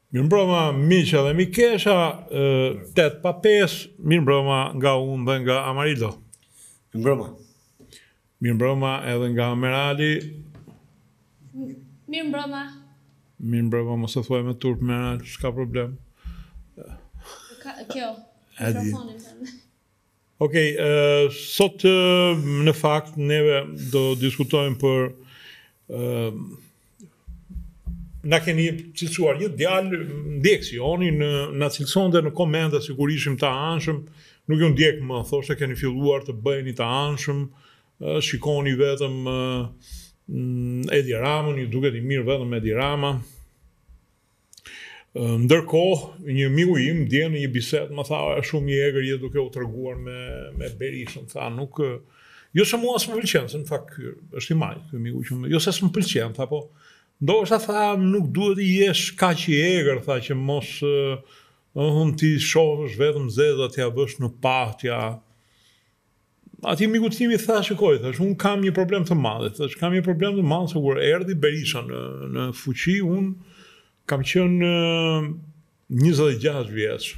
Mirëmbrëma miqë dhe mikesha, 8:05, mirëmbrëma nga unë dhe nga Amarildo. Mirëmbrëma. Mirëmbrëma edhe nga Merali. Mirëmbrëma. Mirëmbrëma, mos e thuaj me turp Meral, s'ka problem. Kjo, Edi. mikrofonin tënd. Okej, sot në fakt neve do diskutojmë për na keni cilësuar një djalë ndjekësi, oni na cilësonte në komente si kur ishim të anshëm, nuk ju ndjek më, thoshte keni filluar të bëheni të anshëm, shikoni vetëm Edi Ramën, ju duket I mirë vetëm Edi Rama. Ndërkohë, një miku im dje në një bisedë më tha shumë I egër je duke u treguar me Berishën, tha nuk jo se mua s'më pëlqen, se në fakt është I maj, ky miku që jo se s'më pëlqen, tha po ndoshta tha nuk duhet I jesh kaq I egër, tha që mos ti shohësh vetëm zezat t'ja vësh në pahtja. Ati miku timi tha shikoj, thash unë kam një problem të madh, thash kam një problem të madh se kur erdhi Berisha në fuqi, unë kam qenë 26 vjeç,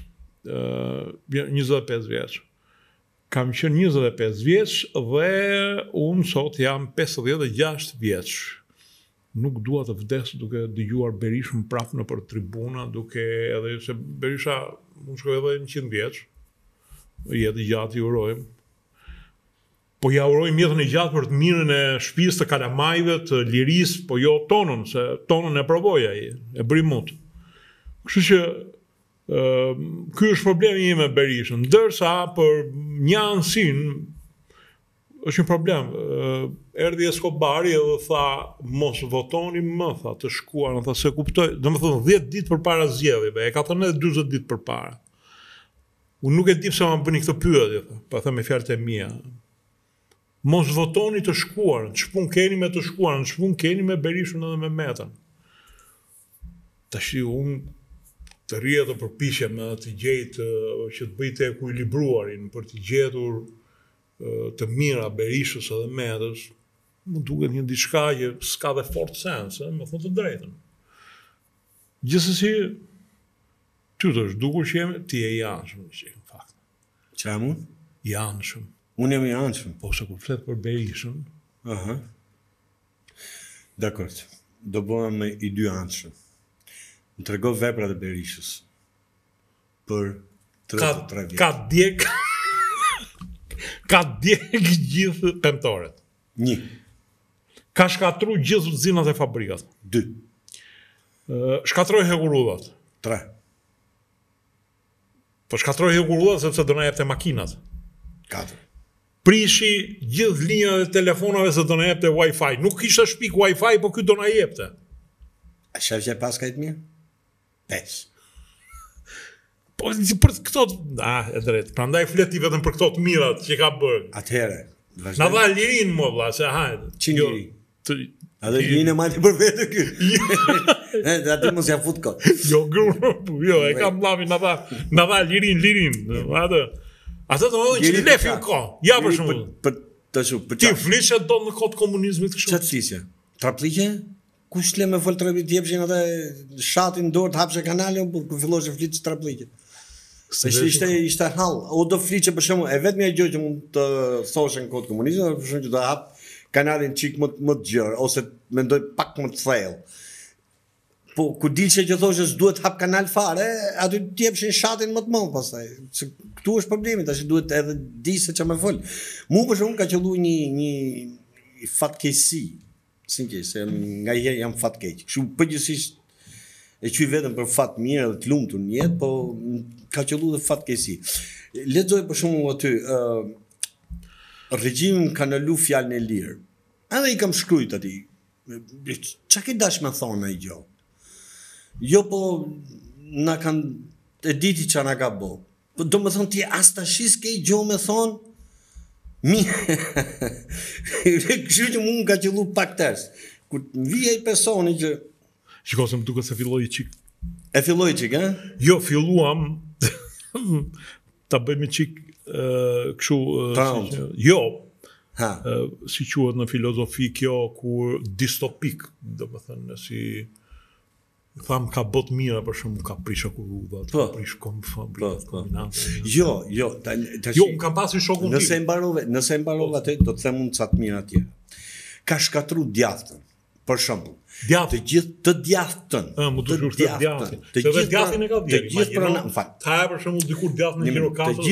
25 vjeç. Kam qenë 25 vjeç dhe unë sot jam 56 vjeç. Nuk dua të vdes duke dëgjuar Berishën prapë në për tribuna, duke edhe se Berisha mund shkoj edhe 100 vjeç, jetë gjatë I urojmë. Po ja urojmë jetën e gjatë për të mirën e shtëpisë të kalamajve, të lirisë, po jo tonën, se tonën e provoi ai, e bëri mut. Kështu që ky është problemi im me Berishën, ndërsa për një anësin është një problem. Erdhi Escobari edhe tha mos votoni më, tha të shkuar, tha se kuptoj, domethënë 10 ditë përpara zgjedhjeve, e ka thënë 40 ditë përpara. Unë nuk e di pse ma bëni këtë pyetje, pa thënë me fjalët e mia. Mos votoni të shkuarën, ç'pun keni me të shkuarën, ç'pun keni me Berishën edhe me Metën. Tash unë të rrihet të përpiqem të gjej që të bëj të ekuilibruarin për të gjetur të mira Berishës edhe Metës, më duket një diçka që s'ka dhe fort sens, me thënë të drejtën. Gjithsesi, ty të është dukur që jemi, ti e I anshëm, që në fakt. Çfarë jam unë? I anshëm. Unë jam I anshëm. Po se kur flet për Berishën, Aha. Dakor. Do bëhem me I dy anshëm. Më trego veprat e Berishës për 33 vjet. ka djeg ka djeg gjithë pentoret. 1, Ka shkatru gjithë zinat e fabrikat. 2, Shkatroi hekurullat. 3, Po shkatroi hekurullat sepse do na jepte makinat. 4. Prishi gjithë linjat e telefonave se do na jepte Wi-Fi. Nuk kishte shpik Wi-Fi, po ky do na jepte. A shef që pas ka I të mirë? 5. Po për këto, e drejt. Prandaj flet I vetëm për këto të mirat që ka bërë. Atëherë, Na dha lirin më vlla, se hajde. Çin liri? A dhe lirin e majtë për vete ky. Dhe aty mos ja fut kot. Jo, jo, e kam vllamin, na dha lirin. Atë do të thonë që lefin ko. Ja për shembull. Për të shu, për Ti flishe do në kohë të komunizmit kështu. Çfarë flisje? Traplike? Kush le me fol traplit jepshin atë shatin dorë të hapshe kanalin ku fillosh të fliç traplike. Ishte hall. O do fliçe për shembull, e vetmja gjë që mund të thoshe në kohë të komunizmit, për shembull që do hap kanalin çik më të gjerë ose mendoj pak më të thellë. Po ku dilçe që thoshe s'duhet hap kanal fare, aty të jepshin shatin më të madh pastaj. Se këtu është problemi, tash duhet edhe di se ç'a më fol. Mu për shembull ka qellu një fatkeqësi. Se nga herë jam fatkeq. Kështu përgjithsisht e quaj vetëm për fat mirë dhe të lumtur në jetë, po ka qellu dhe fatkeqësi. Lexoj për shembull aty regjimin ka ndalu fjalën e lirë. Edhe I kam shkruajt aty. Ç'a ke dash me thonë ai gjë? Jo po na kanë e diti ç'a na ka bë. Po do më thonë ti as tash s'ke gjë me thonë. Kështu që mund ka qellu pak ters. Kur vije ai personi që Shiko se më duket se filloi çik. E filloi çik, ë? Jo, filluam ta bëjmë çik kështu jo. Ha. Si quhet në filozofi kjo kur distopik, domethënë si Tham ka bot mira për shembull ka prish akullvat, ka prish fabrikat, kombinate. Jo, Jo, unë kam pasur shokun tim. Nëse e mbarova atë, do të them unë ca të mira tjera. Ka shkatru djathtën, për shembull. Të gjithë të djathtën. Të djathtën. Të djathtën e ka vjerë. Të gjithë pronarët. Ta e për shembull dikur djathtën në Gjirokastër,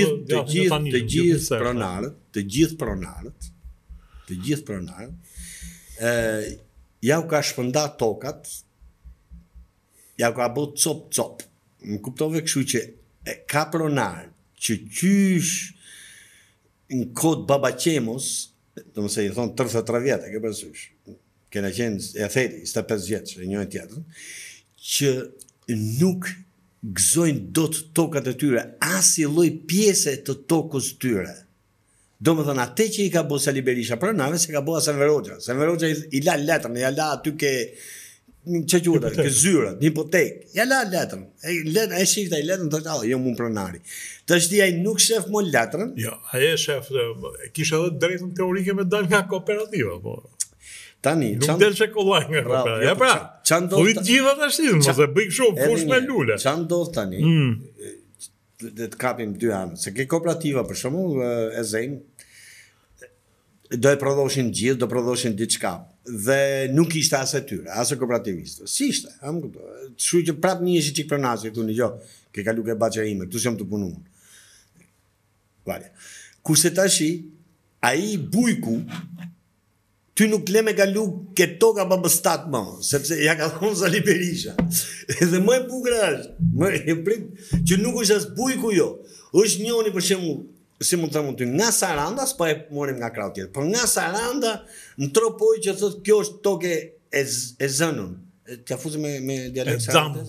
të gjithë pronarët, ja u ka shpëndat tokat, ja ka bë cop. Më kuptove kështu që ka pronar që qysh në kod babaqemos, do më se i thonë 33 vjetë, ke përsysh, kena qenë e theri, 25 vjetë, që njën tjetën, që nuk gëzojnë do të tokat e tyre, asi lloj pjese të tokës tyre. Do më thënë, atë që i ka bo Sali Berisha pronave, se ka bo Asen Verogja. Asen Verogja i la letrën, i la aty ke që qurët, ke zyrat, një hipotek. Ja la letrën. E shifta i letrën, të jo mund pronari. Të është ai nuk shef mo letrën. Jo, aje shef, kisha edhe drejtën teorike me dal nga kooperativa, po. Tani, nuk del që kollaj nga kooperativa. Ja pra, po i gjitha të ashtin, mos e bëj kështu, fush me lule. Qa ndodh tani, dhe të kapim dy anë, se ke kooperativa, për shembull e zejnë, do e prodhoshin gjithë, do prodhoshin diçka. Dhe nuk ishte as e tyre, as e kooperativistëve. Si ishte? Shu që prap një ishi qik pronasi, këtu një gjo, ke kalu ke baqa ime, këtu s'jam të punu. Vale. Kurse tashi, a i bujku, ty nuk le me kalu ke toka pa bëstat më, sepse ja ka thonë Sali Berisha. Edhe më e bukur është, që nuk është as bujku jo, është njoni për shembull, si mund të thëmë nga Saranda, s'pa e morim nga krau tjetër, por nga Saranda në tropoj që thotë kjo është toke e zënën. T'ja fuzë me dialekt Saranda?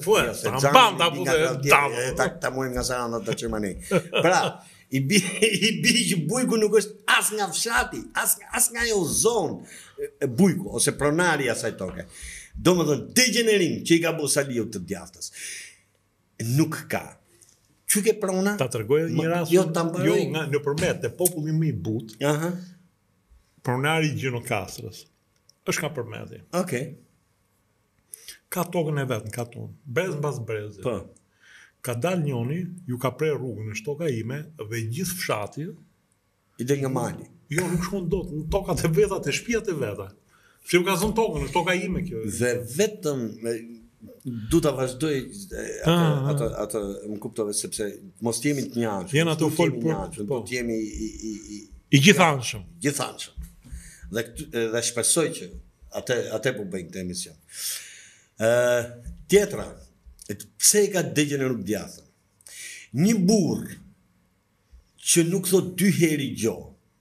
Ta morim nga Saranda të Qermani. Pra, i bi që bujku nuk është as nga fshati, as nga jo zonë bujku, ose pronari asaj toke. Do më thënë, degenerim që i ka bo Saliu të djaftës. Nuk ka. Që ke prona? Ta tërgoj një rast, jo nga në përmet të populli më i but, pronari Gjinokastrës, është ka përmeti. Ka tokën e vetë në katon, brez mbas brezit. Ka dal njoni, ju ka prej rrugën në shtoka ime, dhe gjithë fshati, i del nga mali. Jo, nuk shkon dot, në tokat e veta, të shtëpiat e veta. Se ju ka zonë tokën, në shtoka ime kjo. Dhe vetëm, du të vazhdoj atë më kuptove, sepse mos t'jemi të njashëm. Jena të folë për, do t'jemi i gjithanshëm. Dhe shpesoj që atë po bëjnë këtë emision. Tjetra, pse i ka degeneru djathën? Një burr që nuk thot dy heri gjo,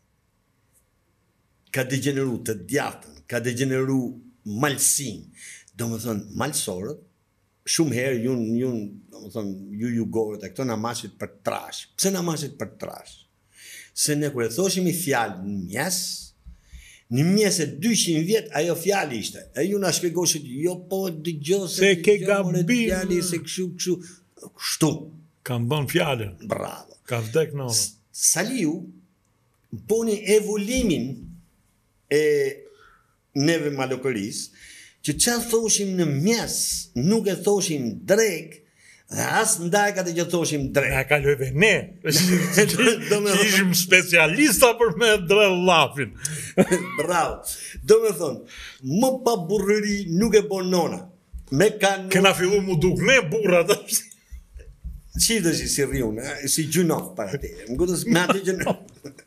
ka degeneru të djathën, ka degeneru malsin. Do më thënë, malsorët, shumë herë ju gorët e këto në mashit për trash. Pse në mashit për trash? Se ne kërë thoshim i fjallë në mjes e 200 vjetë, ajo fjallë ishte. E ju në shkegoshit, jo po dëgjo se ke gabim, se këshu. Kështu. Kam bën fjallën. Bravo. Ka vdek në onë. Saliu, poni evoluimin e neve malokërisë, që që thoshim në mjes, nuk e thoshim drek, dhe asë ndajkat e që thoshim drek. Nga kalojve ne, që ishim specialista për me dre lafin. Bravo. Do me thonë, më pa burrëri nuk e bon nona. Kena fillu mu duk ne burrat. Qiftë është si rriun, si gjunof para te. Më gudës me atë gjunof.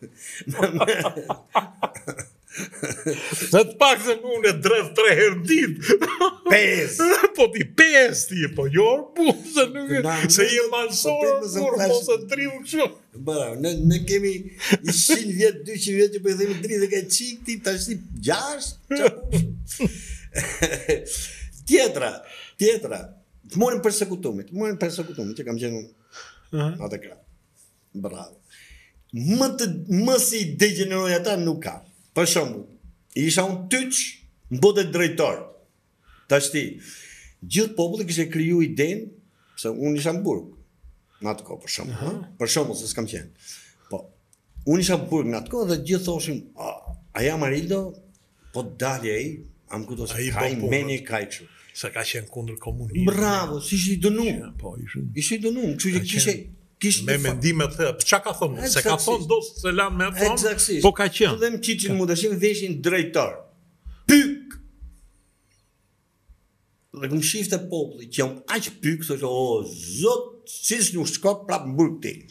Në të pak se unë e dreth 3 herë ditë. 5. Po ti 5 ti, po jo se nuk e, se i e malsorë, kur mos e triu kështu. Bravo, ne kemi 100 vjetë, 200 vjetë që po e themi 3 dhe ka qik ti, ta shti 6. Tjetra, të morim persekutumit, që kam qenë atë kra. Bravo. Më si degeneroj ata nuk ka. Për shumë, isha unë tyq në botë drejtor. Ta shti, gjithë populli kështë e kriju idenë, se unë isha në burg, në atë ko, për shumë, se s'kam qenë. Po, unë isha në burg në atë ko, dhe gjithë thoshim, a jam Arildo, po dalje i, am këto se kaj menje, kaj këshu. Se ka qenë kundër komunizmit. Bravo, si ishte i dënuar. Po, ishin. Ishte i dënuar, kështu që kishte Me mendime të çka ka thonë? Se ka thonë do se lan me thonë. Eksaktësisht. Po ka qenë. Dhe më qiçin mu tashin veshin drejtor. Pyk. Dhe këm shifte populli që jam aq pyk, thoshte o zot, si s'nu shkop prap në burg ti.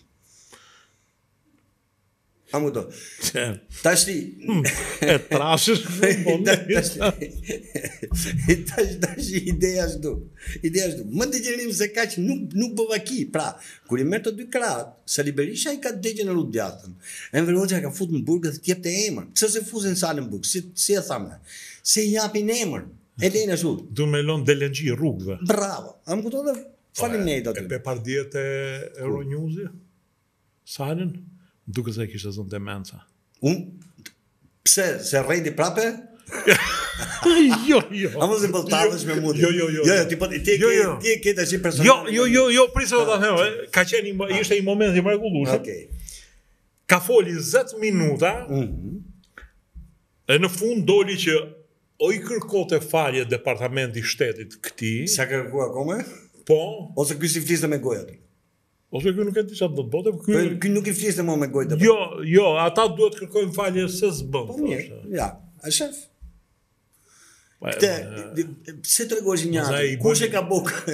Amu do. Tashti E trashësh. Tash ideja është. Më dëgjerim se kaq nuk bëva ki. Pra, kur I merr të dy krahët, Sali Berisha I ka dëgjën në Rudjatën. Enver Hoxha ka fut në burg dhe t'jepte emër. Pse se fusin salën në burg? Si e thamë? Se I japin emër. E lejnë ashtu. Du me lon delengji rrugëve. Bravo. Am kupton dhe faleminderit aty. E pe pardjet e Euronews-i? Salën? Duke se kishte zonë demenca. Pse? Se rrejti prape? Jo. A mos e bëlltavësh me mundin. Jo. Ti ke tash personal. Jo, prisë do ta them, ka qenë ishte një moment I mrekullueshëm. Okej. Ka foli 10 minuta. E në fund doli që o I kërkote falje departamenti I shtetit këtij. Sa kërkua akoma? Po. Ose ky si fliste me gojë aty. Ose ky nuk e di çfarë do të bëte, Ky nuk I fliste më me gojë. Jo, ata duhet kërkojnë falje se s'bën. Po mirë. Ja, a shef. Pse tregosh një atë? Kush e ka bukë?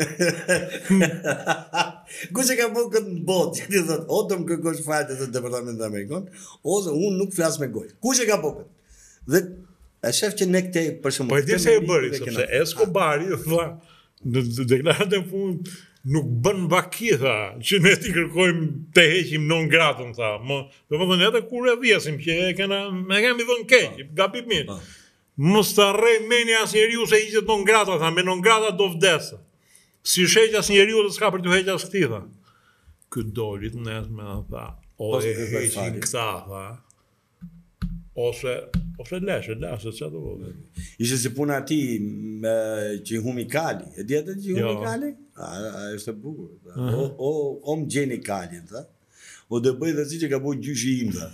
Kush e ka bukë në botë? Ti thot, o do më kërkosh falje të departamentit amerikan, ose unë nuk flas me gojë. Kush e ka bukë? Dhe a shef që ne këtej për shembull. Po e di se e bëri, sepse Escobari tha në deklaratën e fundit nuk bën vaki, tha, që ne ti kërkojmë të heqim non gratën, tha. Do të thonë edhe kur e vjesim që e kemi dhënë keq, gabimisht. Mos të arrej meni asnjëriu se hiqet non grata, tha, me non grata do vdesë. Si sheq asnjëriu dhe s'ka për t'u heq as këtij, tha. Ky dolit nesme, tha, o e heqin këta, tha. Ose leshe, që do vëllë. Ishte si puna ati që humi Kali. E di atë që humi Kali? A është e bukur. O më gjeni Kalin, tha. O dhe bëj dhe si që ka bojë gjyshi im, tha.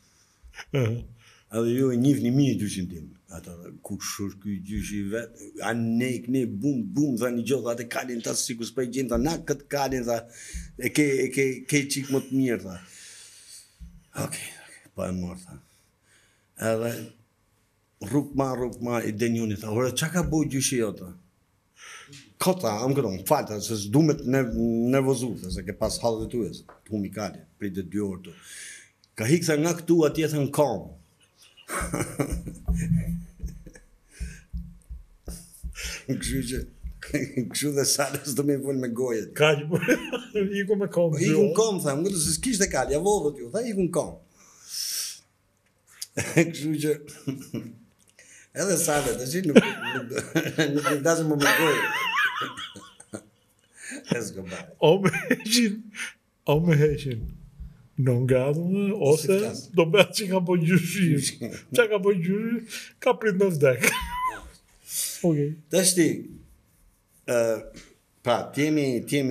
Edhe ju e njifni mirë gjyshin tim. Ata, kush është ky gjyshi vetë? A ne, bum, tha një gjotë, atë Kalin, tha, si ku s'pej gjenë, tha, na këtë Kalin, tha, e ke qikë më të mirë, tha. Okej, pa e morë, tha. Edhe rrug ma I denjuni, tha, ora, qa ka bojë gjyshi jota? Kota, am këton, falta, se s'du me të nervozu, se ke pas halët e tujes, të humi Kali, prit e 2 orë tu. Ka hikë nga këtu atje thën kom. Kështu dhe salës do me vull me gojet. Iku me kom. Iku në kom, tha, më se s'kishte Kali, a vodhët ju, tha, iku në kom. Kështu që edhe salët, të shi nuk dasë më me gojet. Escobar. O me heqin non gradën, ose do bëhet që ka po gjyshi. Qa ka po gjyshi, ka prit në vdek. Okej. Të shti, pra, t'jemi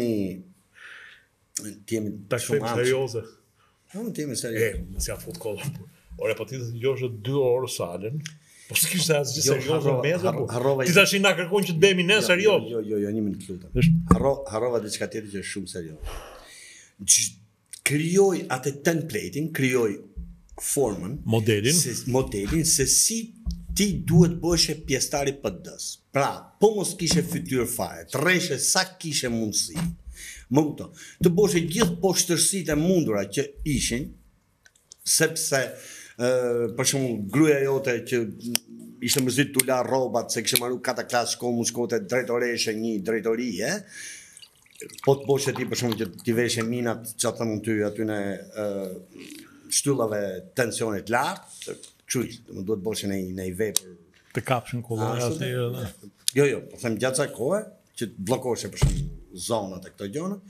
shumë serioze. T'jemi serioze. Mësja fut kodë. Ore, po ti të gjoshë 2 orë salën, po s'kishte asgjë serioze në mezë, ti tash na kërkon që të bëhemi ne serioz. Jo, një minutë lutem. Harrova diçka tjetër që është shumë serioze. Krijoj atë templatein, krijoj formën, modelin se si ti duhet bësh pjesëtari PD-s. Pra, po mos kishe fytyrë fare, të rreshe sa kishe mundësi. Më kupton. Të bësh gjithë poshtërsitë e mundura që ishin, sepse për shembull gruaja jote që ishte mërzit t'u la rrobat se kishte marrë kata klasë shkote drejtoreshe një drejtorie, po të boshe ti për shumë që ti veshe minat që të mund ty aty në shtyllave tensionit lartë, qëjtë, më duhet boshe në I vepër. Të kapshin kolonja se Jo, po them gjatë kësaj kohe, që të blokoshe për shumë zonat e këto gjona.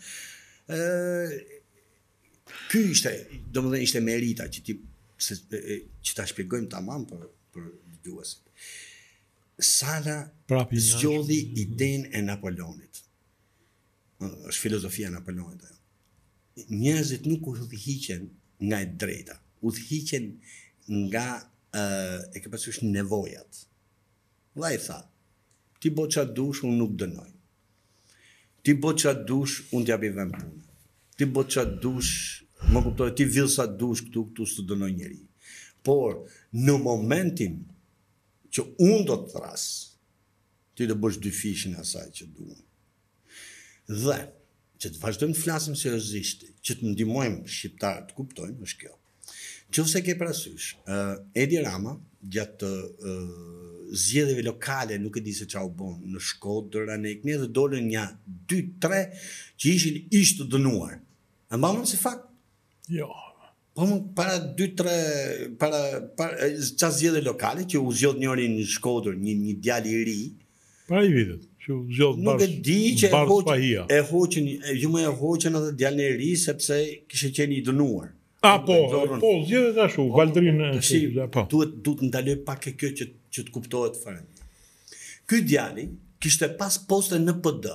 Ky ishte, do më dhe ishte merita që ta shpjegojmë tamam për dëgjuesit. Sala zgjodhi idenë e Napoleonit. Është filozofia e Napoleonit. Njerëzit nuk udhëhiqen nga e drejta, udhëhiqen nga e ke parasysh nevojat. Dhe I tha, Ti bo çfarë dush, unë nuk dënoj. Ti bo çfarë dush, unë t'jap i vend punë. Ti bo çfarë dush, më kuptoj, ti vill sa dush këtu s'të dënoj njeri. Por në momentin që unë do të thras, ti do bësh dy fishin asaj që duam. Dhe që të vazhdojmë të flasim seriozisht, që të ndihmojmë shqiptarët të kuptojnë, është kjo. Nëse ke parasysh, Edi Rama gjatë zgjedhjeve lokale, nuk e di se çau bën në Shkodër, në Ekne, dhe dolën një 2-3 që ishin ish të dënuar. A mbamën si fakt? Jo. Po para 2-3 para çfarë zgjedhje lokale që u zgjodh njëri në Shkodër, një djalë i ri. Para i vitet, që u zgjodh Nuk e di që e hoqën edhe djalën e ri sepse kishte qenë i dënuar. Po, zgjedhjet ashtu, Valdrin po. Duhet ndaloj pak e kjo që të kuptohet fare. Ky djali kishte pas poste në PD.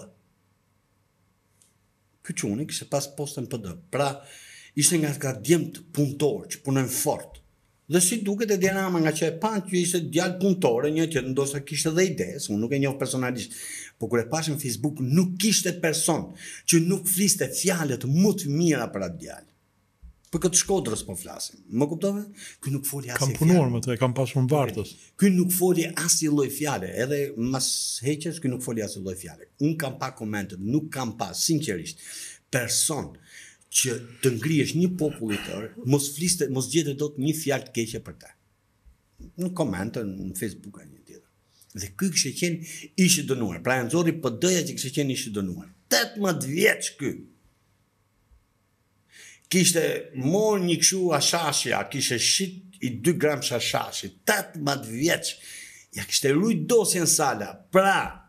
Ky çuni kishte pas poste në PD. Pra, ishte nga djemt punëtor që punojnë fort. Dhe si duket Edi Rama nga që e pan që ishte djalë punëtor, një që ndoshta kishte dhe ide, unë nuk e njoh personalisht, por kur e pash në Facebook nuk kishte person që nuk fliste fjalët më të mira për atë djalë. Për këtë Shkodrës po flasim. Më kuptove? Ky nuk foli as Kam punuar me të, kam pasur në Vartës. Ky nuk foli as i lloj fjale, edhe mas heqjes ky nuk foli as i lloj fjale. Unë kam pa komente, nuk kam pa sinqerisht person që të ngrihesh një popull i tërë, mos gjete dot një fjalë të keqe për ta. Në komente në Facebook a një tjetër. Dhe ky kishte qenë ish i dënuar. Pra e nxorri PD-ja që kishte qenë ish i dënuar. 18 vjeç ky. Kishte morë një këshu ashashja, kishte shit i 2 gram shashashi, 18 vjeç, ja kishte rujt dosjen sala, pra,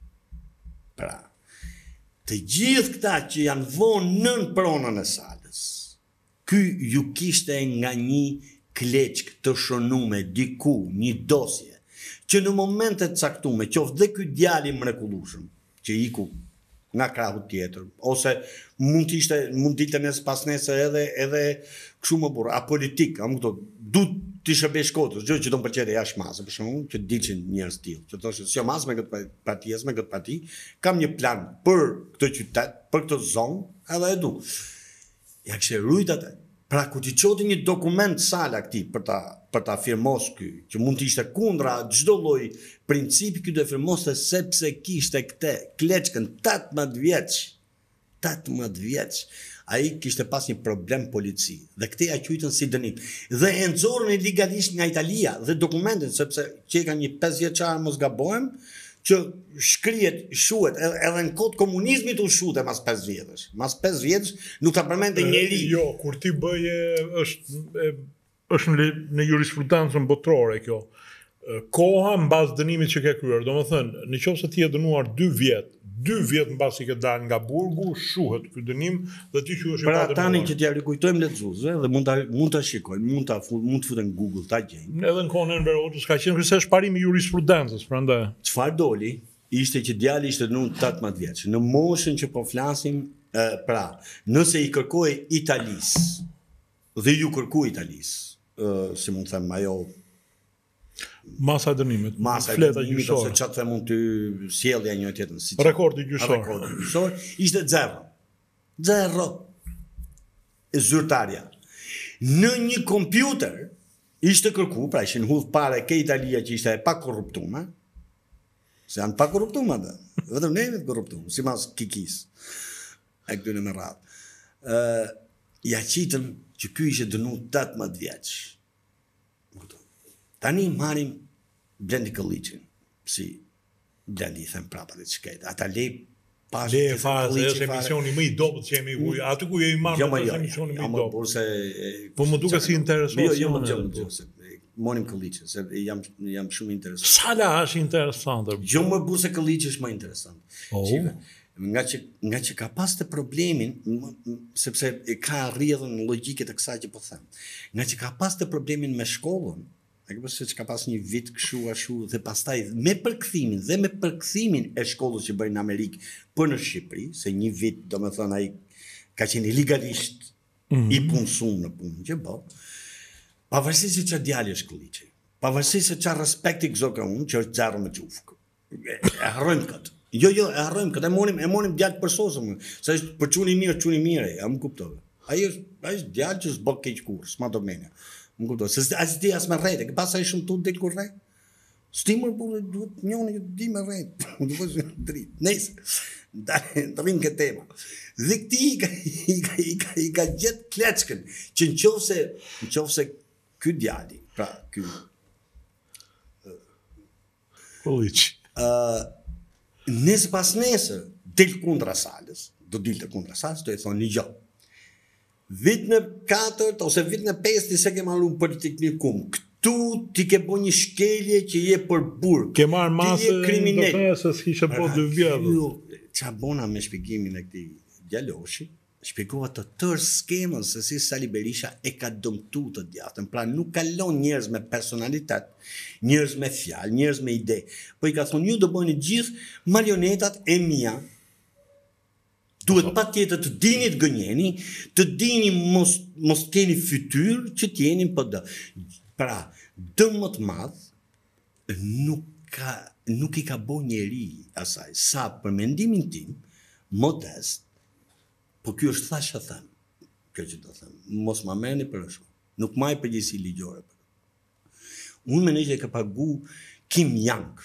të gjithë këta që janë vonë nën pronën e salës, ky ju kishte nga një kleçk të shënume, diku, një dosje, që në momentet caktume, qoftë dhe ky djali mrekullueshëm, që iku nga krahu tjetër, ose mund dilte nes pas nesër edhe kështu më burr, apolitik, du të shërbej Shkodrës, gjë që do të pëlqejë jashtë masë, për shembull, që dilçin njerëz tillë, që thoshin, si mas me këtë parti, kam një plan për këtë qytet, për këtë zonë, edhe e du. Ja kishte rujt atë. Pra ku ti çote një dokument sala këtij për ta firmos ky, që mund të ishte kundra çdo lloj principi, ky do e firmoste sepse kishte këtë kleçkën 18 vjeç. 18 vjeç. Ai kishte pas një problem polici dhe këtë ja quajtën si dënim. Dhe e nxorën legalisht nga Italia dhe dokumentin sepse që ka një 5 vjeçar mos gabohem, që shuhet edhe në kod komunizmit u shute mas 5 vjetësh. Mas 5 vjetësh nuk ta përmendte njeri. Jo, kur ti bëje është në jurisprudencën botërore kjo. Koha mbas dënimit që ke kryer, domethënë, nëse ti je dënuar 2 vjet mbas i ke dalë nga burgu, shuhet ky dënim dhe ti quhesh i pa dënuar. Pra tani që t'ja rikujtojmë lexuesve dhe mund ta shikojnë, mund të futen në Google ta gjejnë. Edhe në kohën e Enver Hoxhës ka qenë kryesisht parimi i jurisprudencës, prandaj. Çfarë doli? Ishte që djali ishte dënuar 18 vjeç. Në moshën që po flasim, pra, nëse i kërkoi Italisë dhe ju kërkoi Italisë, si mund të them ajo masa e dënimit, fleta gjyqësore, ose çfarë mund të sjellja një tjetër, si rekordi gjyqësor. Ishte 0. 0. E zyrtarja. Në një kompjuter ishte kërku, pra ishin hudh pare ke Italia që ishte e pa korruptume, se janë pa korruptume atë, vetëm ne të korruptume, si mas Kikis, e këtyne me radhë. Ja qitëm që ky ishte dënu 18 vjeç. Tani marim Blendi Këlliçin, si Blendi i them prapa dhe çket. Ata lej pas është emisioni më i dobët që jemi aty ku jemi marrë është emisioni më i dobët. Po më duket si interesant. Jo, Monim Këlliçin, se jam shumë interesant. Sala është interesante. Jo më burse Këlliçi është më interesant. Nga që ka pas të problemin, sepse ka rrjedhën logjike të kësaj që po them. Nga që ka pas të problemin me shkollën, se që ka pas një vit këshu ashu dhe pastaj me përkthimin e shkollës që bëjnë në Amerikë për në Shqipëri, se një vit do me thënë ai ka qenë legalisht i punësuar në punë që bë, pavarësisht se çfarë djalë është Këlliçi, pavarësisht se çfarë respekti gëzo ka unë, që është zero me çufk. E harrojmë këtë. Jo, e harrojmë këtë, e monim djalë për sosëm. Sa është për çuni mirë, a më kuptove. Ai është djalë që s'bë keq kurrë, s'ma domenia. Më kuptove. Se as di as me rrete, që pastaj shumë tu del kur rre. Stimur burrë duhet njëri që di me rrete. Do të thosh dritë. Nëse ndalin këtë tema. Dhe këti i ka gjetë kleçkën, që nëse ky djali, pra ky Kolliç. Nëse pas nesër del kundra Salës, do dilte kundra Salës, do i thonë një gjë. Vit në 4 ose vit në 5 se ke marrë politiknikum. Këtu ti ke bo një shkelje që je për burg. Ke marrë masë do se s'kisha po 2 vjetë. Qa bona me shpjegimin e këtij djaloshi, shpjegova të tërë skemën se si Sali Berisha e ka dëmtu të djatën. Pra nuk kalon njerëz me personalitet, njerëz me fjalë, njerëz me ide. Po i ka thonë ju do bëni gjithë marionetat e mia. Duhet pa tjetër të dini të gënjeni, të dini mos keni fytyrë që t'jeni për dë. Pra, dëm më të madh nuk i ka bo njeri asaj, sa për mendimin tim, modest, po kjo është thashë them, kjo që të them, mos ma meni për shumë, nuk maj përgjithësi ligjore. Unë menoj që ka pagu Kim Yang,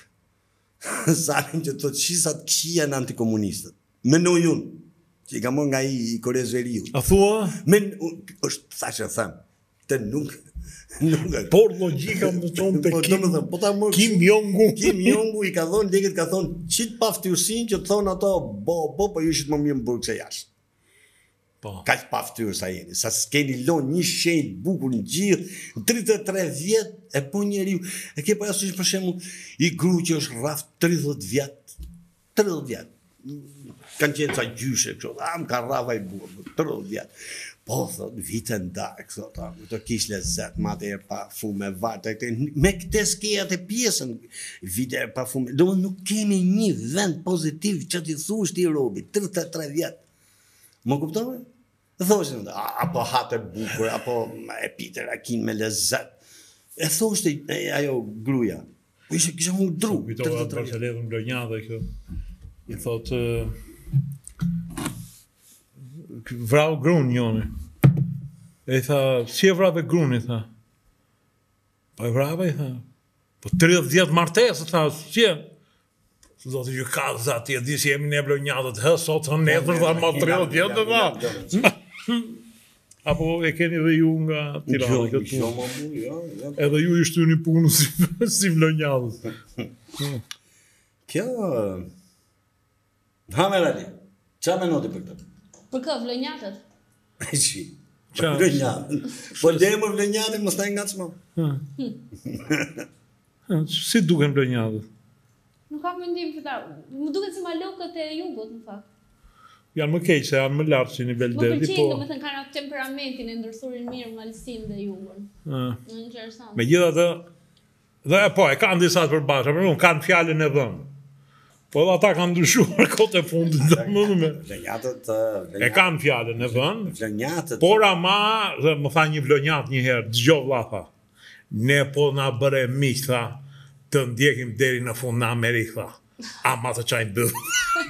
zarin që të qisat këshia në antikomunistët. Menoj unë, që i ka mor nga i Koreas Veriut. A thua? është thashë them, të nuk por logjika më thonë të Kim Jong-u i ka thonë lekët, ka thonë qitë pa ftyrsin që të thonë ato po ju ishit më mirë në burg se jashtë. Kaq pa ftyrë sa jeni, sa s'keni lonë një shenjë bukur në gjithë, 33 vjet e po njeriu. E ke parasysh për shembull i gru që është rraf 30 vjet. Kanë qenë ca gjyshe kështu, më ka rrava i burr, 30 vjet. Po, thot, vite ndarë, të kish lezet, madhe e pa fume, varte, me këte skejat e pjesën, vite e pa fume, do më nuk kemi një vend pozitiv që t'i thush t'i robi, 33 vjetë. Më kuptove? Thoshin, apo hate bukur, apo e pite rakin me lezet. E thoshte ajo gruja, po kisha unë dru. Kujtova atë Barceletën Blonjadhe kjo, i thotë, vrau grun njoni. E i tha, si e vrave grun, i tha. Po e vrave, i tha. Po 30 vjetë martesë, i tha, si e? Do të ju ka dhe ati, e di si jemi ne Blonjadët, sot të netër, dhe ma 30 vjetë, dhe. Apo e keni dhe ju nga Tirana këtë punë. Edhe ju ishtu një punë si Blonjadët. Kjo... Hamerali, qa me noti për këtë? Për kë, Vlonjatët? Qi, për Vlonjatët. Po dhe më Vlonjatët më staj nga të shmo. Si duken Vlonjatët? Nuk kam mendim për ta. Më duket si malokët e jugut, në fakt. Janë më keq, se janë më lartë si nivel Më deri, pëlqejnë, do me thënë kanë atë temperamentin e ndërthurin mirë, malësin dhe jugun. Interesant. Megjithatë, dhe po, e kanë disa të përbashkëta, por nuk kanë fjalën e dhënë. Po dhe ata kanë ndryshuar kohët e fundit, Vlonjatët e kanë fjalën e dhënë. Vlonjatët. Por ama, dhe më tha një Vlonjat një herë, dëgjoj vlla tha. Ne po na bëre miq tha, të ndjekim deri në fund në Amerikë tha. Ama të çajnë bëll.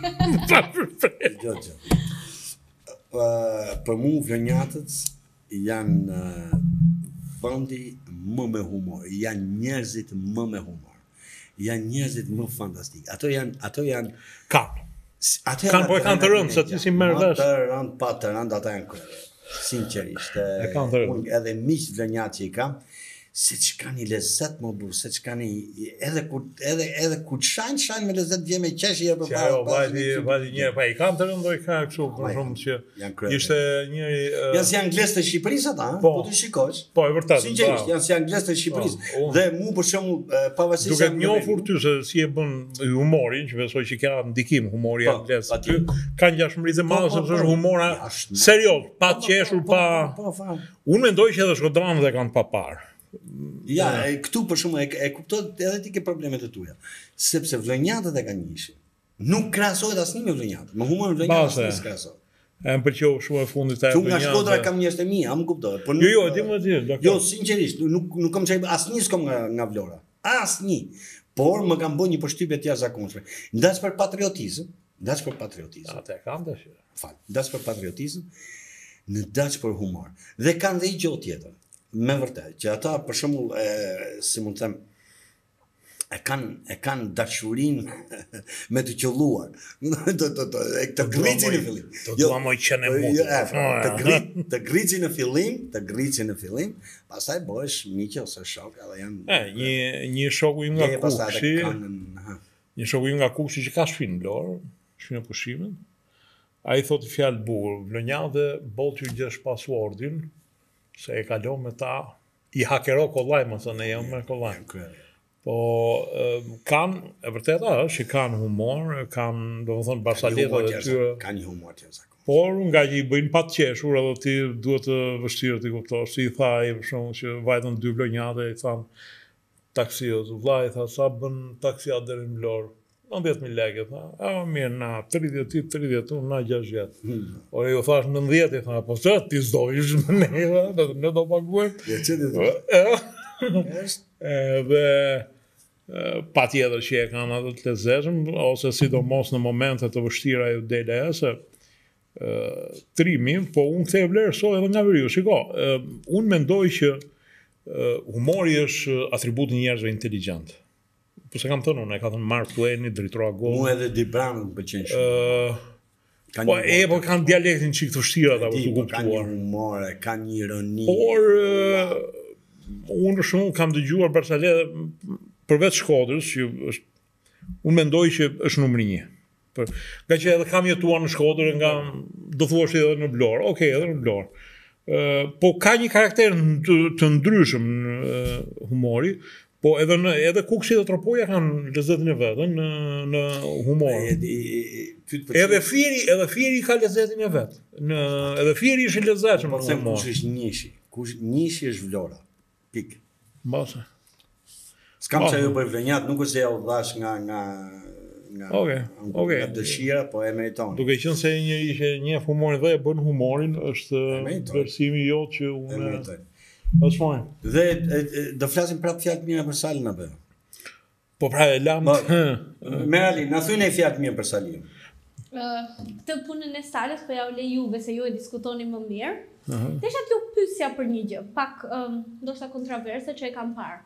Për mu Vlonjatët janë vendi më me humor, janë njerëzit më me humor. Janë njerëzit më fantastik. Ato janë Kanë po e kanë të rëndë, se ti si merr vesh. Të rëndë, pa të rëndë, ata janë kërë. Sinqerisht. E kanë të rëndë. Edhe miq Vlonjat që i kam, se që ka një lezet më bu, se që ka një, edhe kur shajnë me lezet dje me qeshje për para. Që vajti një, pa i kanë të rëndoj ka kështu, për shumë që ishte një... Janë si angles të Shqipërisë ata, po të shikosh. Po, e vërtet. Sinqerisht, janë si angles të Shqipërisë. Dhe mu për shumë pavarësisht... Duke njohur ty se si e bën humorin, që besoj që ka ndikim humori angles. Ka ngjashmëri të madhe sepse është humora serioz, pa qeshur, pa... Unë mendoj që edhe Shkodran dhe kanë pa parë. Ja, këtu për shumë e kuptoj edhe ti ke problemet e tuja. Sepse Vlonjatët e kanë njëshi. Nuk krahasohet asnjë me Vlonjatët. Më humor Vlonjatët nuk krahasohet. E më pëlqeu shumë e fundit e Vlonjatës. Tu nga Shkodra kam njerëz të mia, më kuptoj. Po jo, e di më di. Jo, sinqerisht, nuk kam çaj asnjë s'kam nga Vlora. Asnjë. Por më kanë bërë një përshtypje të jashtëzakonshme. Ndas për patriotizëm, Atë kam tash. ndas për patriotizëm, në dash për humor. Dhe kanë dhe i gjë tjetër. Me vërtet, që ata për shembull si mund të them e kanë dashurinë me të qelluar. Të gricin në fillim. Do të moj qenë mutë. Të gricin në fillim, pastaj bëhesh miq ose shok, edhe janë Një shoku im nga pastaj Kushi, kanë një shoku im nga Kushi që ka shpinë Vlorë, shpinë pushimin. Ai thotë fjalë bukur, Vlonjadhe bolti gjesh passwordin, se e kalon me ta, i hakero kollaj, më thënë, e jam me kollaj. Po, kanë, e vërtet është, i kanë humor, kanë, do më thënë, barsaletat e tyre. Kanë një humor të jashtëzakonshëm. Por, nga që i bëjnë pa të qeshur, edhe ti duhet të vështirë të kuptosh. Si i tha i për shkakun që vajtën 2 Vlonjadhe, i thanë taksiot, vllai i tha, sa bën taksia deri në Vlorë? 90.000 lekë, tha, mirë, na 30, unë na 60. Ore, ju thash 90, i tha, po që, ti s'do ish me neve, ne do paguajmë. Dhe pa tjetër që e kanë atë të lezetshëm, ose sidomos në momente të vështira ju dele se trimi, po unë kthej vlerë sot edhe nga veriu. Shiko, unë mendoj që humori është atribut i njerëzve inteligjent. Po se kam thënë unë, e ka thënë Mark Twain, drejtori Gol. Mu edhe Di Brown më pëlqen shumë. Po kanë dialektin çik të vështirë ata për të kuptuar. Kanë një humor, kanë një ironi. Por unë për shembull kam dëgjuar Barsaleta përveç Shkodrës, që është unë mendoj që është numri 1. Nga që edhe kam jetuar në Shkodër, nga do thuash edhe në Vlorë. Okej, edhe në Vlorë. Po ka një karakter të ndryshëm në humori. Po edhe Kuksi dhe Tropoja kanë lezetin e vetën në humor. Edhe Fieri ka lezetin e vet. Edhe Fieri është i lezetshëm në humor. Kush është Nishi? Nishi është Vlora. Pik. Mbase. S'kam që ju bëj Vlonjat, nuk është se ja u dhash nga dëshira, po e meriton. Duke qenë se njëri që njeh humorin dhe e bën humorin, është vlerësimi jot që unë është fajn. Dhe do flasim prapë fjalë të mira për Salin apo? Po pra e lam. Merali, na thuaj një fjalë të mirë për Salin. Këtë punën e Salës po ja u le juve se ju e diskutoni më mirë. Desha t'ju pyesja për një gjë, pak ndoshta kontroverse që e kam parë.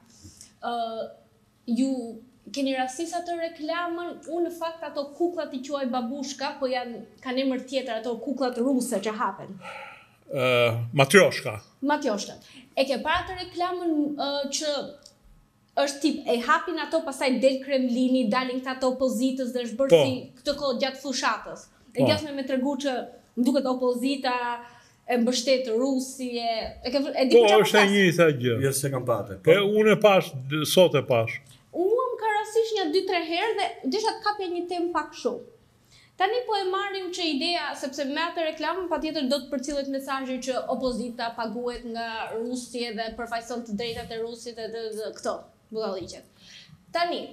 Ju keni rastis atë reklamën, unë në fakt ato kukullat i quaj babushka, po kanë emër tjetër ato kukullat ruse që hapen. Matryoshka. E ke parë atë reklamën që është tip e hapin ato, pastaj del Kremlini, dalin këta të opozitës dhe është bërë si këtë kohë gjatë fushatës. E gjasme me tregu që më duket opozita e mbështet Rusi e di po është e njëjta gjë. Jo se kam patë. Unë e pash, sot e pash. Unë më ka rastësisht një 2-3 herë dhe desha të kapja një temë pak shumë. Tani po e marrim që ideja, sepse me atë reklamën patjetër do të përcillet mesazhi që opozita paguhet nga Rusi dhe përfaqëson të drejtat e Rusit edhe këto budalliqet. Tani,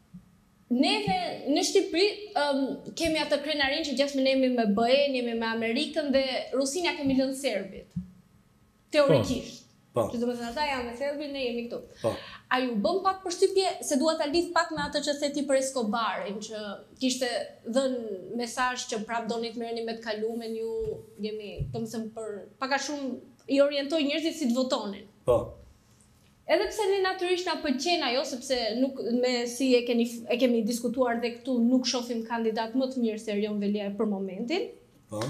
neve në Shqipëri kemi atë krenarin që gjashtë ne jemi me BE-n, jemi me Amerikën dhe Rusinja kemi lënë Serbit. Teorikisht. Që do të thënë ata janë me Serbin, ne jemi këtu. A ju bën pak përshtypje se dua ta lidh pak me atë që theti për Escobarin, që kishte dhënë mesazh që prap doni të merreni me të kalumen, ju jemi, domethënë për pak a shumë i orientoi njerëzit si të votonin. Po. Edhe pse ne natyrisht na pëlqen ajo, sepse nuk me si e kemi diskutuar dhe këtu nuk shohim kandidat më të mirë se Erion Velia për momentin. Po.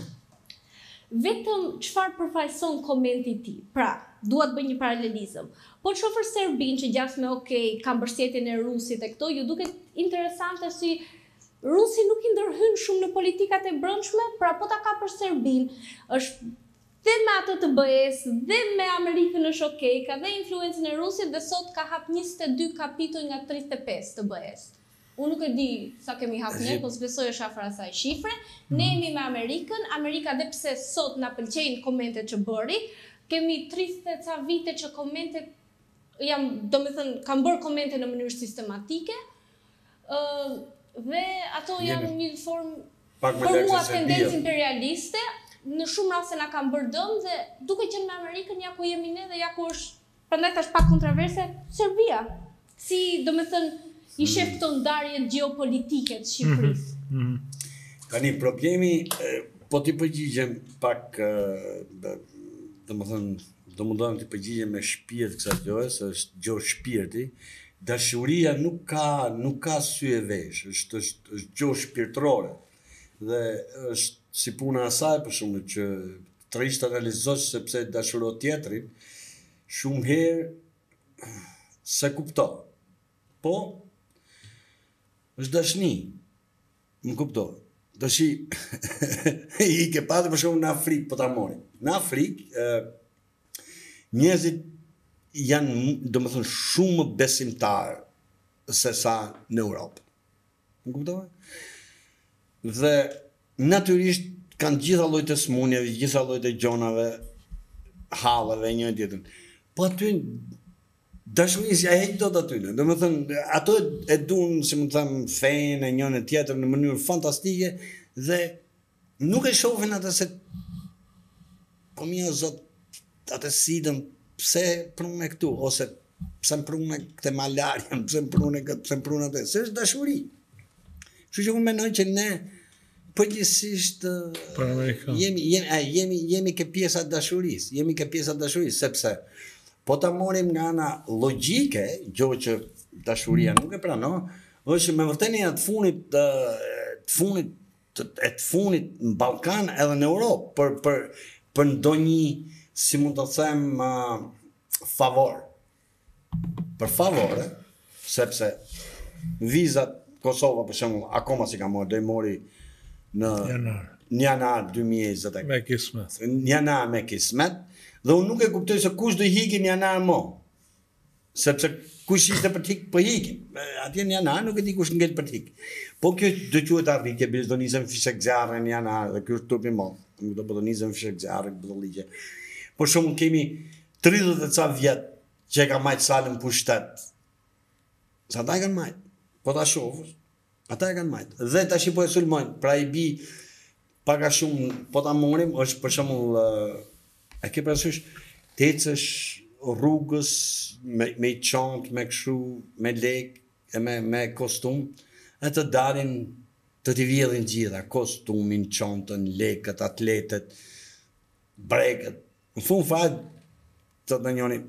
Vetëm çfarë përfaqëson komenti i tij. Pra, dua të bëj një paralelizëm. Po shofer Serbin që gjasme ka mbështetjen e Rusit e këto, ju duket interesante si Rusi nuk i ndërhyn shumë në politikat e brendshme, pra po ta ka për Serbin, është dhe me atë të BE-s, dhe me Amerikën është ka dhe influencën e Rusit dhe sot ka hap 22 kapituj nga 35 të BE-s. Unë nuk e di sa kemi hapë ne, po s'besoj është afër asaj shifre. Ne jemi me Amerikën, Amerika dhe pse sot na pëlqejnë komentet që bëri, kemi 30 ca vite që komentet kanë bërë komente në mënyrë sistematike, dhe ato janë një formë për mua tendencë imperialiste, në shumë raste na kanë bërë dëm dhe duke qenë me Amerikën ja ku jemi ne dhe ja ku është, prandaj tash pak kontroverse, Serbia. Si, domethënë, i shef këto ndarjet geopolitike të Shqipërisë? Tani problemi, po t'i përgjigjem pak, do më të përgjigjem me shpirt kësaj gjoje, se është gjohë shpirti. Dashuria nuk ka sy e vesh, është gjohë shpirtërore. Dhe është si puna asaj, për shumë, që të ishte realizosh sepse dashuro tjetrin, shumë herë se kupto. Po, është dashni, më kupto. Dashi, i ke patë për shumë në Afrikë, po ta morim. Në Afrikë, njerëzit janë, do më thënë, shumë besimtarë se sa në Europë. Më kuptove? Dhe natyrisht kanë gjitha llojet e smundjeve, gjitha llojet e gjonave, hallave një tjetrin. Po aty dashurisë ja heq dot aty. Do më thënë, ato e duan, si më them, fenë e njëri tjetër në mënyrë fantastike dhe nuk e shohin atë se po mia zot atë sidën pse prunë këtu ose pse prunë këtë malarjen, pse prunë këtë, pse prunë atë. Se është dashuri. Kështu që unë mendoj që ne përgjithsisht jemi ke pjesa të dashurisë, sepse po ta morim nga ana logjike, gjë që dashuria nuk e pranon, është me vërtetë të funit në Ballkan edhe në Europë për ndonjë, si mund të them, favor. Për favore, sepse vizat Kosova për shembull akoma si ka marrë, do i mori në janar 2020. Me kismet. Janar me kismet. Dhe unë nuk e kuptoj se kush do i hikin janar mo. Sepse kush ishte për t'hik, për hikin. Atje në janar nuk e di kush ngel për t'hik. Po kjo do quhet arritje, do nisem fishek zjarre në janar, dhe kjo është turpi mod. Do nisem fishek zjarre këtë ligje. Por shumë kemi 30 e ca vjet që e ka majtë salën pushtet. Sa ata e kanë majtë. Po ta shohësh, ata e kanë majtë. Dhe tash po e sulmojnë. Pra i bi paka shumë, po ta morim, është për shembull e ke parasysh të ecësh rrugës me çantë, me kështu, me lekë, me kostum, e të dalin të t'i vjedhin gjitha, kostumin, çantën, lekët, atletët, brekët. Në fund fat të njëri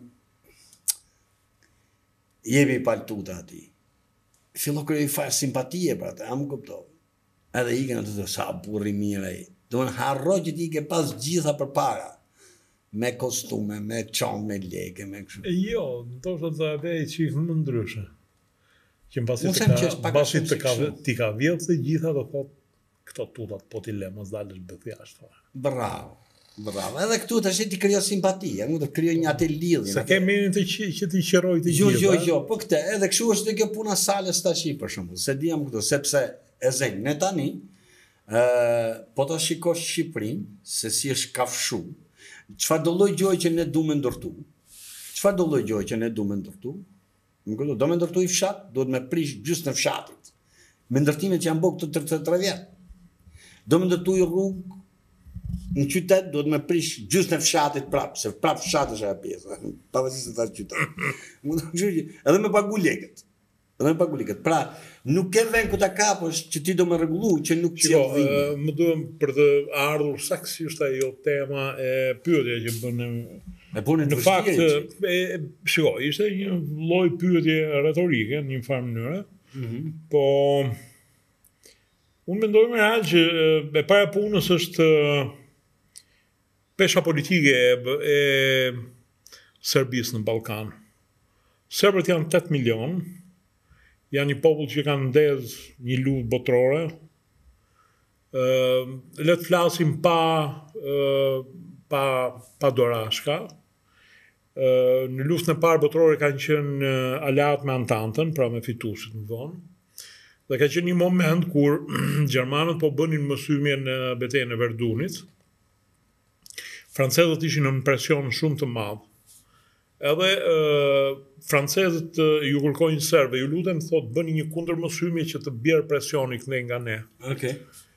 jemi paltuta ati. Fillo kërë i farë simpatie për atë, a më kuptove. Edhe i kënë të sa burri mire i. Do në harro që ti ke pas gjitha për para. Me kostume, me qanë, me leke, me kështu. Jo, ndoshta të vej qikë më ndryshe. Që në basit ti ka vjetë se gjitha dhe thot këto tutat po t'i le, mos dalësh bëth jashtë. Bravo. Edhe këtu të ti kryo simpatia, nuk të kryo një atë lidhje. Se ke menin që ti qëroj të gjitha. Jo, po këte, edhe kështu është dhe kjo puna salës tashi për shumë, se diam këtu, sepse e zënë, ne tani, po të shikosh Shqipërinë, se si është kafshu, çfarë do lloj gjë që ne du me ndërtu? Do me ndërtu i fshat, duhet me prish gjysmë në fshatit. Me ndërtimet që janë bërë këtë 3 vjet. Do me ndërtu i rrugë në qytet, duhet me prish gjysmë në fshatit prapë, se prapë fshatit është ajo pjesë, pavarësisht se tash qytet. Edhe me pagu lekët. Pra, nuk ke vend ku ta kapësh që ti do me rregullu që nuk qëllë dhimë. Më duhem për të ardhur saksisht ajo tema e pyetje që bënë. Në fakt, shiko, ishte një lloj pyetje retorike në një farë mënyrë, po unë mendoj me radhë që e para punës është pesha politike e Serbisë në Ballkan. Serbët janë 8 milion, janë një popull që kanë ndezë një luftë botërore. Le të flasim pa dorashka. Në luftën e parë botërore kanë qenë aleat me Antantën, pra me fituesit në vonë. Dhe ka qenë një moment kur Gjermanët po bënin mësymje në betejën e Verdunit. Francezët ishin në presion shumë të madh. Edhe francezët ju kërkojnë serbë, ju lutem thotë bëni një kundër mësymje që të bjerë presioni këthe nga ne. Okay.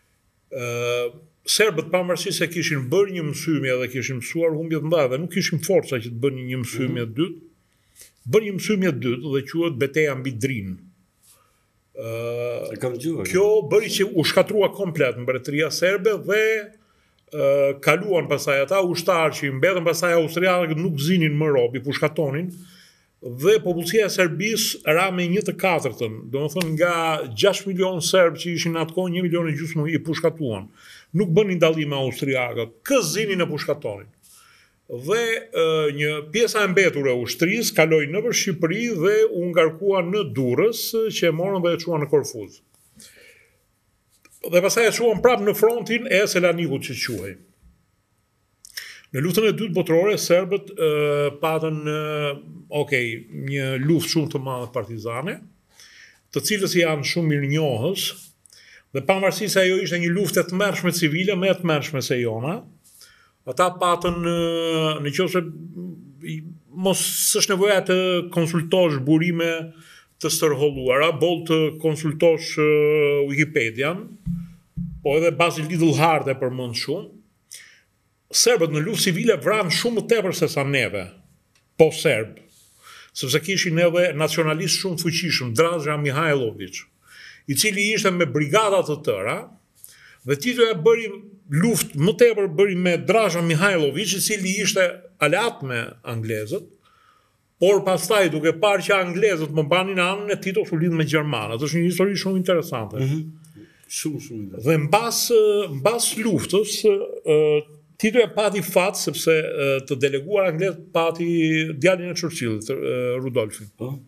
Serbët pavarësisht se kishin bërë një mësymje dhe kishin mësuar humbje të mëdha dhe nuk kishin forca që të bënin një mësymje dytë, bën një mësymje dytë dhe quhet Beteja mbi Drinë. Kjo bëri që u shkatrua komplet mbretëria serbe dhe kaluan pasaj ata ushtarë që i mbetën pasaj austriakët nuk zinin më rob, i pushkatonin, dhe popullsia e Serbisë ra me 1/4, domethënë nga 6 milion serb që ishin atë kohë 1,5 milion i pushkatuan. Nuk bënin dallim me austriakët, zinin e pushkatonin. Dhe një pjesa e mbetur e ushtrisë kaloi nëpër Shqipëri dhe u ngarkua në Durrës, që e morën dhe e çuan në Korfuz. Dhe pastaj e çuan prapë në frontin e Selanikut që quhej. Në luftën e dytë botërore serbët patën një luftë shumë të madhe partizane, të cilës janë shumë mirënjohës, dhe pavarësisht se ajo ishte një luftë e tmerrshme civile, më e tmerrshme se jona, ata patën nëse mos s'është nevoja të konsultosh burime të stërholluara, boll të konsultosh Wikipedian, po edhe Basil Lidl Hart e përmend shumë. Serbët në luftë civile vranë shumë më tepër se sa neve, po serb, sepse kishin edhe nacionalist shumë të fuqishëm, Draža Mihajlović, i cili ishte me brigada të tëra, dhe Tito e bëri luftë më tepër bëri me Draža Mihajlović, i cili ishte aleat me anglezët, por pastaj duke parë që anglezët më banin anën e Tito u lidh me gjermanët. Është një histori shumë interesante. Shumë interesante. Dhe mbas luftës Tito e pati fat sepse të deleguar anglez pati djalin e Churchillit, Rudolfin.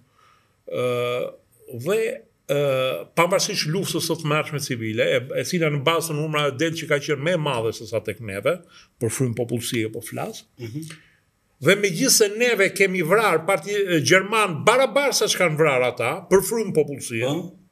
Dhe pavarësisht luftës së tmerrshme civile, e cila në bazë të numrave del që ka qenë më e madhe se sa tek neve, për frymë popullsie po flas. Dhe megjithse neve kemi vrarë gjerman barabar sa ç'kan vrarë ata, për frymë popullsie.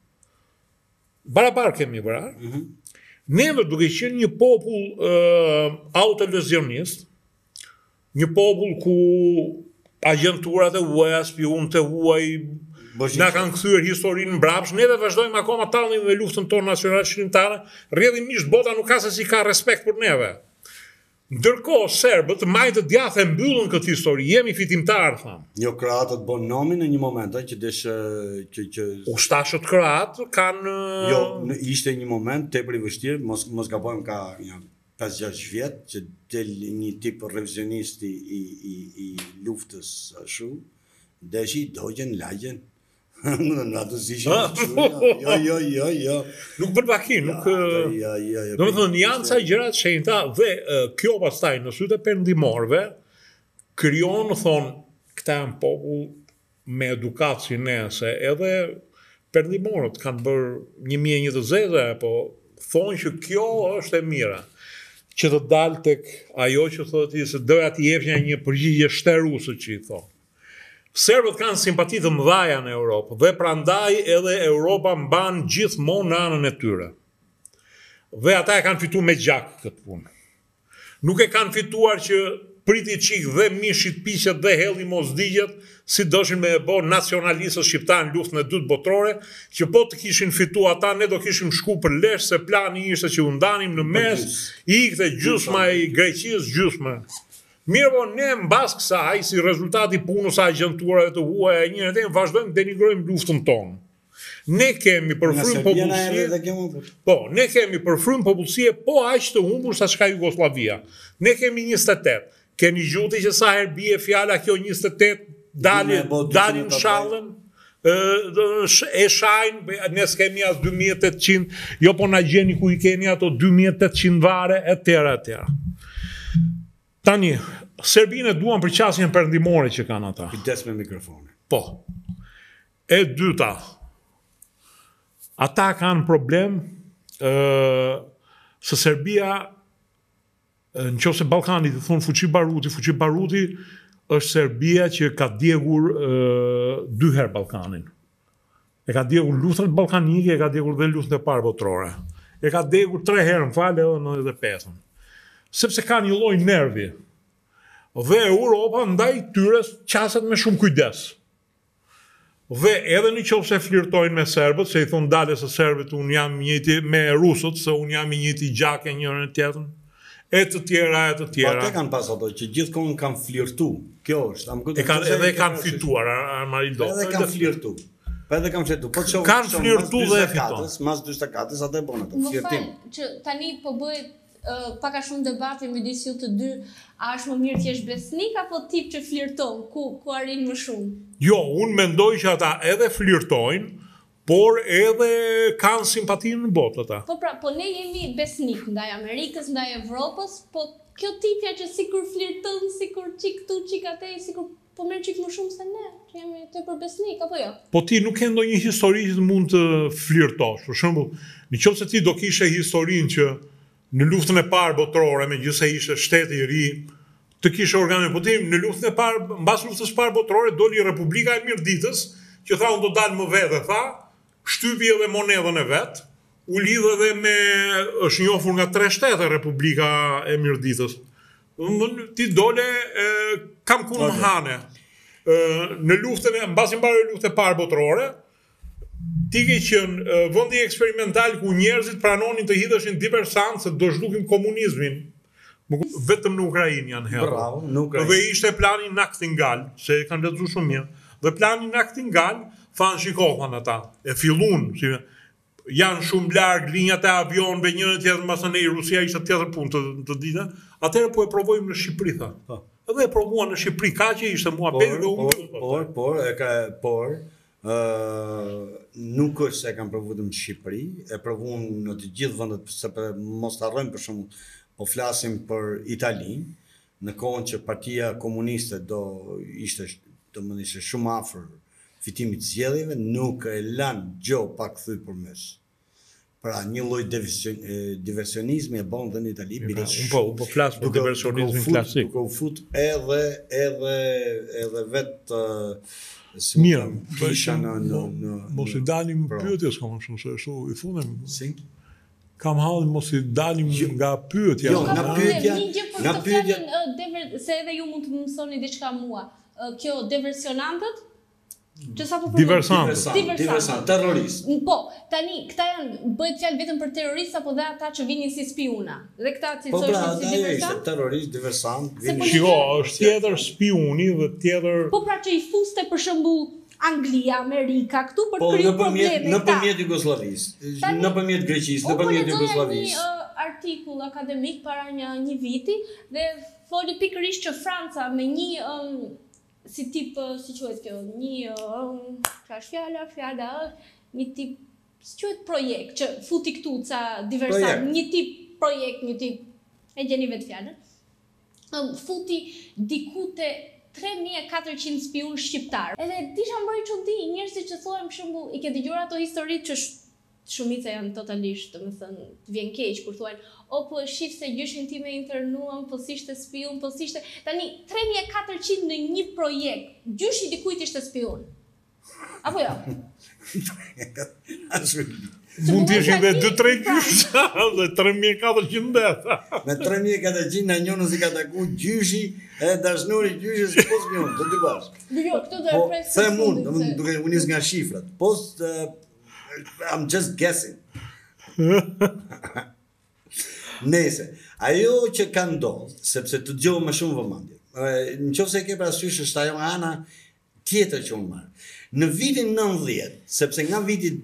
Barabar kemi vrarë. Neve duke qenë një popull autolezionist, një popull ku agjenturat e huaja, spionët e huaj na kanë kthyer historinë mbrapsht, neve vazhdojmë akoma tallnim me luftën tonë nacionale shqiptare, rrjedhimisht bota nuk ka se si ka respekt për neve. Ndërkohë serbët majtë djathtë mbyllën këtë histori, jemi fitimtarë, thamë. Jo, kroatët bën nomin në një moment, që deshë që ustashët kroatë kanë Jo, ishte një moment tepër i vështirë, mos gabojmë ka 5-6 vjet që del një tip revizionist i luftës ashtu, deshi dogjen lagjen. Në ato zishin. Jo. Nuk bën vaki, nuk. Domethënë janë ca gjëra të shenjta dhe kjo pastaj në sytë e perëndimorëve krijon, thonë, këta janë popull me edukatë si ne, se edhe perëndimorët kanë bërë një mjenjë të zezë, po thonë që kjo është e mira. Që të dalë tek ajo që thotë ti se doja t'i jepja një përgjigje shteruse që i thonë. Serbët kanë simpati të mëdha në Europë dhe prandaj edhe Europa mban gjithmonë në anën e tyre. Dhe ata e kanë fituar me gjak këtë punë. Nuk e kanë fituar që priti çik dhe mishit piqet dhe helli mosdigjet si doshin me e bë nacionalistët shqiptar në luftën e dytë botërore, që po të kishin fituar ata ne do kishim shku për lesh se plani ishte që u ndanim në mes, i ikte gjysma i Greqisë, gjysma. Mirë po ne mbas kësaj, si rezultati punës së agjenturave të huaja e njëri tjetrit, vazhdojmë të denigrojmë luftën tonë. Ne kemi për frymë popullsie. Po, ne kemi për frymë popullsie po aq të humbur sa çka Jugosllavia. Ne kemi 28. Keni gjuti që sa herë bie fjala kjo 28 dalin shallën, e shajnë, ne s'kemi as 2800, jo po na gjeni ku i keni ato 2800 vare, etj. Tani, Serbinë e duan për qasjen perëndimore që kanë ata. Kujdes me mikrofonin. Po. E dyta, ata kanë problem se Serbia, nëse Ballkani të thonë fuqi baruti është Serbia që ka djegur 2 herë Ballkanin. E ka djegur luftën ballkanike, e ka djegur dhe luftën e parë botërore. E ka djegur 3 herë, më falë, edhe në 95-ën. Sepse ka një lloj nervi. Dhe Europa ndaj tyre qaset me shumë kujdes. Dhe edhe në qoftë se flirtojnë me serbët, se i thonë dale se serbët unë jam njëti me rusët, se unë jam njëti gjake njërën e tjetën, e të tjera. Pa te kanë pas ato që gjithkohën kanë flirtu. Kjo është. Edhe kanë fituar, Armarildo. Edhe kanë flirtu. Po edhe kanë flirtu. Po çon. Kanë flirtu dhe e fiton. Mas 44 atë e bën atë. Më Flirtim. fal, që tani po bëhet pak a shumë debati midis ju të dy, a është më mirë të jesh besnik apo tip që flirton, ku arrin më shumë? Jo, unë mendoj që ata edhe flirtojnë, por edhe kanë simpatinë në botë ata. Po pra, po ne jemi besnik ndaj Amerikës, ndaj Evropës, po kjo tipja që sikur flirton, sikur çik këtu, çik atë, sikur po merr çik më shumë se ne, që jemi tepër besnik apo jo? Po ti nuk ke ndonjë histori që mund të flirtosh. Për shembull, nëse ti do kishe historinë që në luftën e parë botërore, megjithëse ishte shteti i ri, të kishe organizuar, po ti në luftën e parë, mbas luftës së parë botërore doli Republika e Mirditës, që tha unë do dal më vetë, tha, shtypi edhe monedhën e vet, u lidh edhe me është njohur nga 3 shtete Republika e Mirditës. Ti dole kam ku më hane. Në luftën e mbasi mbaroi luftën e parë botërore, ti ke qenë vendi eksperimental ku njerëzit pranonin të hidheshin diversant se do zhdukin komunizmin. Vetëm në Ukrainë janë herë. Bravo, në Ukrainë. Dhe ishte plani Naktingal, se e kanë lexuar shumë mirë. Dhe plani Naktingal, thanë shikohan ata, e fillun, si janë shumë larg linjat e avionëve, njëri tjetër mbas ne Rusia ishte tjetër punë të ditë. Atëherë po e provojmë në Shqipëri tha. Edhe e provuan në Shqipëri, kaq që ishte muhabeti dhe unë. Por nuk është se e kanë provuar në Shqipëri, e provuan në të gjithë vendet, se për mos të harrojmë për shembull, po flasim për Italinë, në kohën që Partia Komuniste ishte shumë afër fitimit të zgjedhjeve, nuk e lanë gjë pa kthy përmes. Pra një lloj diversionizmi e bën dhe në Itali. Unë po flas për diversionizmin klasik. Duke u fut edhe vetë mirë, kisha në mos i dalim pyetjes kam shumë se ashtu i fundem. Si? Kam hallë mos i dalim nga pyetja. Jo, nga pyetja, se edhe ju mund të më mësoni diçka mua. Kjo diversionantët që sa po diversant, terrorist. Po, tani këta janë bëhet fjalë vetëm për terroristë apo dhe ata që vinin si spiuna. Dhe këta cilësohen si diversant. Terrorist, diversant, Shiko, është tjetër spiuni dhe tjetër. Po pra që i fuste për shembull Anglia, Amerika këtu për të kryer probleme. Nëpërmjet Jugosllavisë, nëpërmjet Greqisë, nëpërmjet Jugosllavisë. Një artikull akademik para një viti dhe foli pikërisht që Franca me një si tip, si quhet kjo, një tip, si quhet projekt, që futi këtu ca diversant, një tip projekt, një tip, e gjeni vetë fjalën, futi diku te 3400 spiun shqiptar. Edhe disha më bëri çudi njerëzit që thonë për shembull, i ke dëgjuar ato historitë që shumica janë totalisht, domethënë, të vjen keq kur thuajnë, o po e shif se gjyshin tim e internuan, po s'ishte spiun, po s'ishte. Tani 3400 në një projekt, gjyshi dikujt ishte spiun. Apo jo? Mund të ishin dhe 2-3 gjysh, dhe 3400 vetë. Me 3400 në njënë si ka taku gjyshi e dashnori gjyshës po s'mjon, të dy bashkë. Jo, këto do e presë. Them unë, duke unis nga shifrat. Po I'm just guessing. Nëse, ajo që ka ndodhur, sepse të dëgjoj më shumë vëmendje. Nëse e ke parasysh është ajo ana tjetër që unë marr. Në vitin 90, sepse nga viti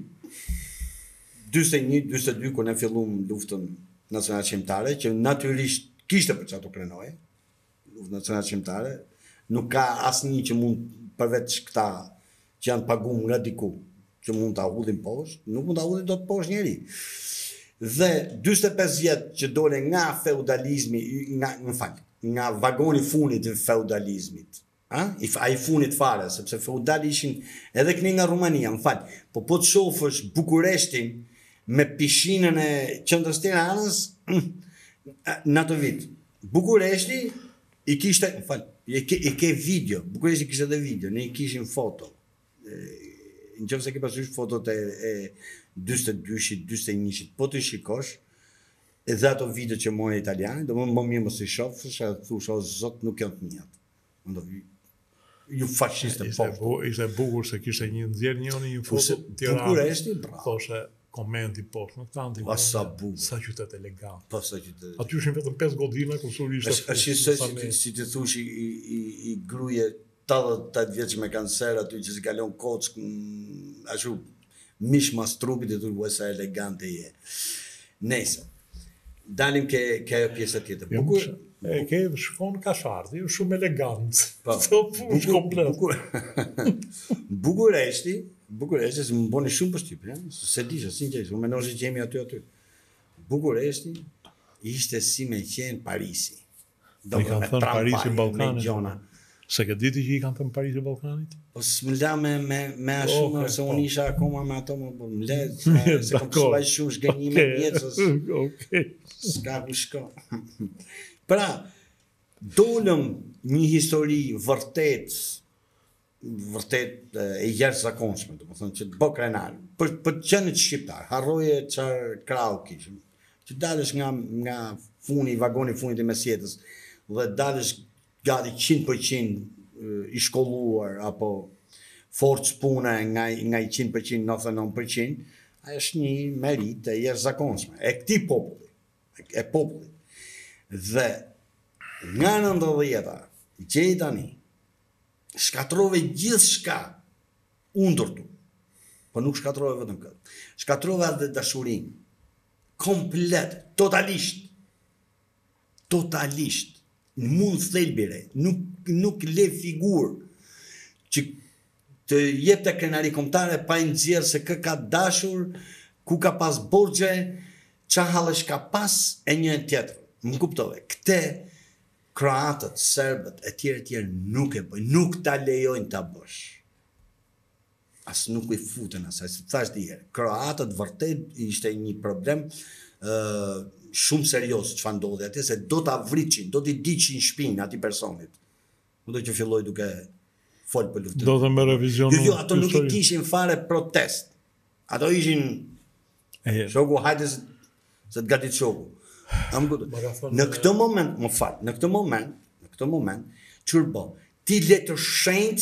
41-42 kur ne filluam luftën nacionale shqiptare, që natyrisht kishte për çfarë të krenoje, luftën nacionale shqiptare, nuk ka asnjë që mund përveç këta që janë paguar nga diku, që mund ta hudhin poshtë, nuk mund ta hudhin dot poshtë njeri. Dhe 45 vjet që dole nga feudalizmi, nga vagoni funit të feudalizmit. Ai funit fare, sepse feudali ishin edhe këni nga Rumania, po të shofësh Bukureshtin me pishinën e qendrës Tiranës në ato vit. Bukureshti i kishte, i ke video, Bukureshti kishte edhe video, ne i kishim foto. Në qëfë se ke pasysh fotot e 42-shit, 41-shit, po të shikosh, edhe ato video që mojë italianë, do më mirë mos i shofësh, e thush, o zot nuk janë të njëtë. Ju fashiste po. Ishte bukur se kishte një nxjerr një foto Tiranë. Bukureshti, bravo. Thoshe komenti poshtë, në tanti. Sa bukur. Sa qytet elegant. Po sa qytet. Aty ishin vetëm 5 godina kusur ishte. Është si të thush i gruje 88 vjeç me kancer aty që si kalon kock ashtu mish mas trupit e thua sa elegante je. Nëse dalim ke pjesa tjetër. Bukur, E ke shkon Kasharti, shumë elegant. po, Push komplet. Bukureshti, se më boni shumë përshtypje, se disha, sinqerisht, unë mendoj se jemi aty. Bukureshti ishte si me qenë Parisi. I kanë thënë Parisi Ballkanit. Gjona. Se ke diti që i kanë thënë Parisi Ballkanit? Po s'më la me a shumë, se unë isha akoma me ato, më le, se kom pësuaj shumë shgënjime jetës, Okej. s'ka ku shko. Pra, dolëm një histori vërtet e jashtëzakonshme, domethënë që të bë krenar. Për të qenë shqiptar, harroje çfarë krau kishim. Që dalësh nga vagoni fundit i mesjetës dhe dalësh gati 100% i shkolluar apo forcë pune nga i 100% 99%, ajo është një merit e jashtëzakonshme e këtij populli, e popullit. Dhe nga 90-ta, gjej tani, shkatrove gjithçka undërtu. Po nuk shkatrove vetëm këtë. Shkatrove edhe dashurinë. Komplet, totalisht. Në mund thelbire, nuk le figurë që të jep të krenari kombëtare pa i nxjerrë se kë ka dashur, ku ka pas borxhe, qa halësh ka pas e një e tjetër. Më kuptove, këte kroatët, serbët, e tjerë nuk e bëjnë, nuk ta lejojnë ta bësh. As nuk i futen asaj, se thash diherë, kroatët vërtet ishte një problem shumë serios që fa ndodhe atje, se do t'a vriqin, do t'i diqin shpinë ati personit. Më do që filloj duke folë për luftën. Do të me revizionu. Jo, ato nuk i kishin fare protest. Ato ishin shoku, hajde se t'gatit shoku. Në këtë moment, më falë, në këtë moment, qërë bë, ti le të shenjtë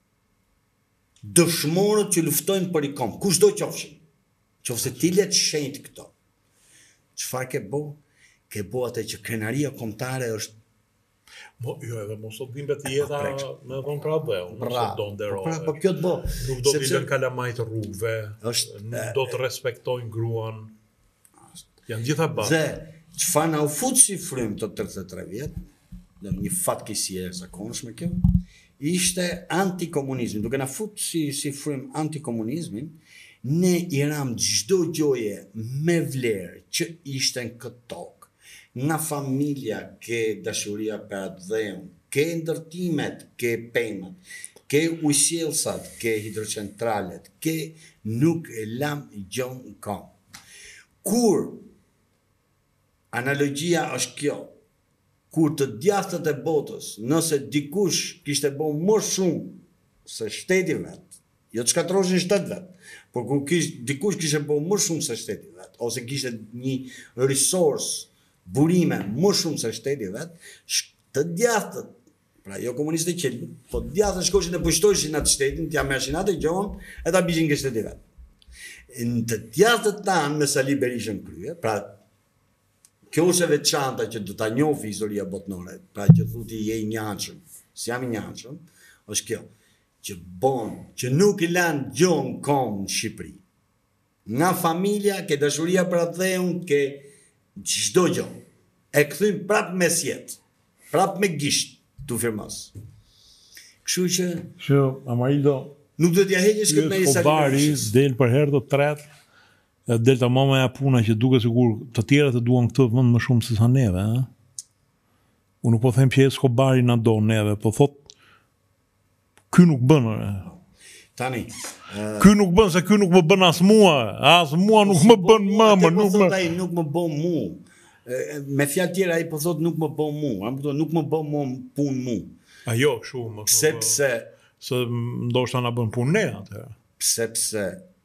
dëshmorët që luftojnë për i kom, kush do qofshin, qofse ti le të shenjtë këto. Çfarë ke bo? Ke bo atë që krenaria kombëtare është Jo, edhe mos o dhimbe të jeta me dhon pra dhe, mos do nderove. Po kjo të bo. Nuk do t'i lën kalamajt rrugëve, nuk do të respektojnë gruan. Janë gjitha bashkë. Dhe çfarë na u fut si frym të 33 vjet, dhe një fatkeqësi e zakonshme kjo, ishte antikomunizmi. Duke na fut si frym antikomunizmin, ne i ram çdo gjoje me vlerë që ishte në këtë tokë. Nga familja ke dashuria për atë dheun, ke ndërtimet, ke pemët, ke ujësjellsat, ke hidrocentralet, ke nuk e lam gjon në kom. Kur analogjia është kjo, kur të djathtët e botës, nëse dikush kishte bo më shumë se shteti vet, jo të shkatroshin shtet vet, por kur dikush kishte bo më shumë se shteti vet, ose kishte një resource, burime më shumë se shteti vet, të djathtët, pra jo komunistët e qelbën, po të djathtët shkoshin dhe pushtojshin atë shtetin, t'ja mershin atë gjohën, e ta bishin ke shteti vet. Në të djathtët tanë me Sali Berishën krye, pra kjo është e veçanta që do ta njohë historia botnore, pra që thuti je i njanshëm, si jam i njanshëm, është kjo, që bon, që nuk i lanë gjon kom në Shqipëri. Nga familja, ke dashuria për atë dheun, ke çdo gjë. E kthym prap me sjet, prap me gisht, tu firmos. Kështu që Amarildo nuk do t'ja heqësh këtë me Kobari del për herë të tretë, del të mama ja puna që duke sigur të tjera të duan këtë vend më shumë se sa neve, Unë nuk po them që Escobari na do neve, po thot ky nuk bën. Tani, ky nuk bën se ky nuk më bën as mua nuk më bën mama, nuk më bën mua. Me fjalë tjera ai po thot nuk më bën mua, nuk më bën mua punë mua. Ajo kështu më. Sepse se ndoshta na bën punë ne atë. Sepse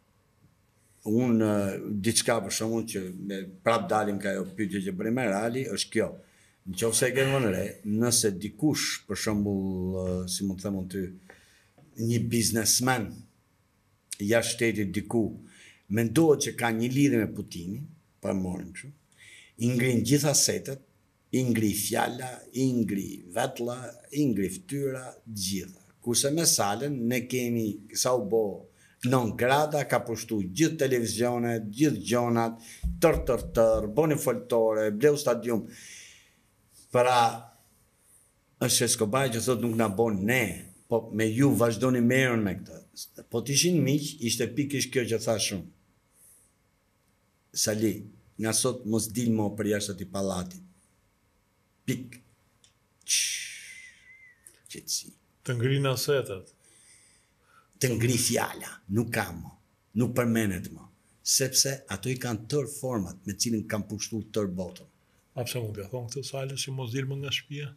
unë diçka për shembull që prap dalim ka ajo pyetje që bëri Merali është kjo. Nëse e ke vënë re, nëse dikush për shembull, si mund të them unë ty, një biznesmen jashtë shtetit diku mendohet që ka një lidhje me Putinin, pa morim kështu, i ngrin gjitha setet, i ngri fjala, i ngri vetlla, i ngri fytyra, gjitha. Kurse me Salen ne kemi sa u bë non grata, ka pushtu gjithë televizionet, gjithë gjonat, tër, boni foltore, bleu stadium. Pra, është Escobar që thot nuk na bon ne, po me ju vazhdoni merren me këtë. Po t'ishin miq, ishte pikërisht kjo që thash unë. Sali, nga sot mos dil mo për jashtë atij pallati. Pik. Qetësi. Të ngrin asetat. Të ngri fjala, nuk ka mo, nuk përmenet mo, sepse ato i kanë tërë format me cilin kanë pushtu tërë botën. A pse mund t'ja thonë këtë Sale si mos dilmë nga shtëpia?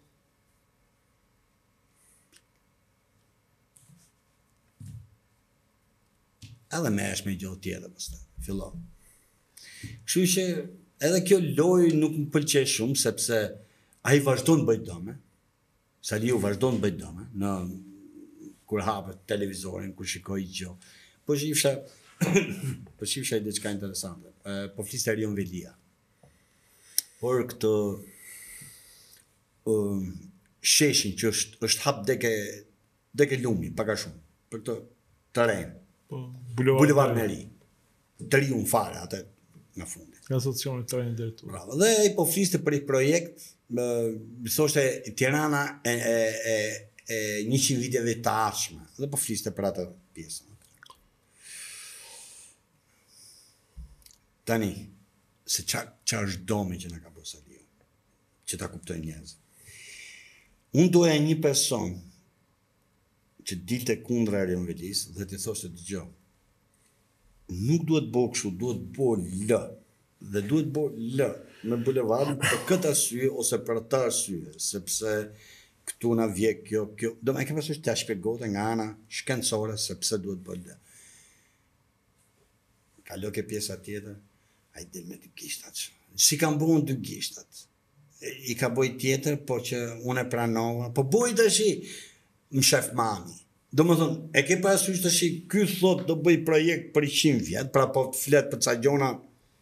Edhe me është me gjohë tjetër pastaj, fillon. Kështu që edhe kjo lojë nuk më pëlqej shumë sepse ai vazhdon bëj dome. Saliu vazhdon bëj dome në kur hapet televizorin, kur shikoj gjë. Po shifsha diçka interesante. Po fliste Rion Velia. Por këtë sheshin që është hap deke lumi, paka shumë, për këtë terren. Po, Bulevard Meri. Të riun fare atë në fundit. Nga stacioni treni deri tu. Bravo. Dhe ai po fliste për një projekt, më thoshte Tirana e 100 viteve të ardhshme. Dhe po fliste për atë pjesën. Tani, se qa është domi që në ka bërë Saliu, që ta kuptoj njerëzit. Unë doja një person që dilte kundra Rion Velis dhe të thoshte dëgjoj. Nuk duhet bo kështu, duhet bo lë. Dhe duhet bo lë me bulevardin për këtë arsye ose për atë arsye, sepse këtu na vje kjo. Do me ke pasur të shpjegote nga ana shkencore sepse duhet bo lë. Kalo ke pjesa tjetër, ai del me dy gishtat. Si kam bën dy gishtat. I ka boj tjetër, po që unë e pranova, po boj tash më shef mami. Do më thonë, e ke parasysh tash ky thot do bëj projekt për 100 vjet, pra po të flet për ca gjona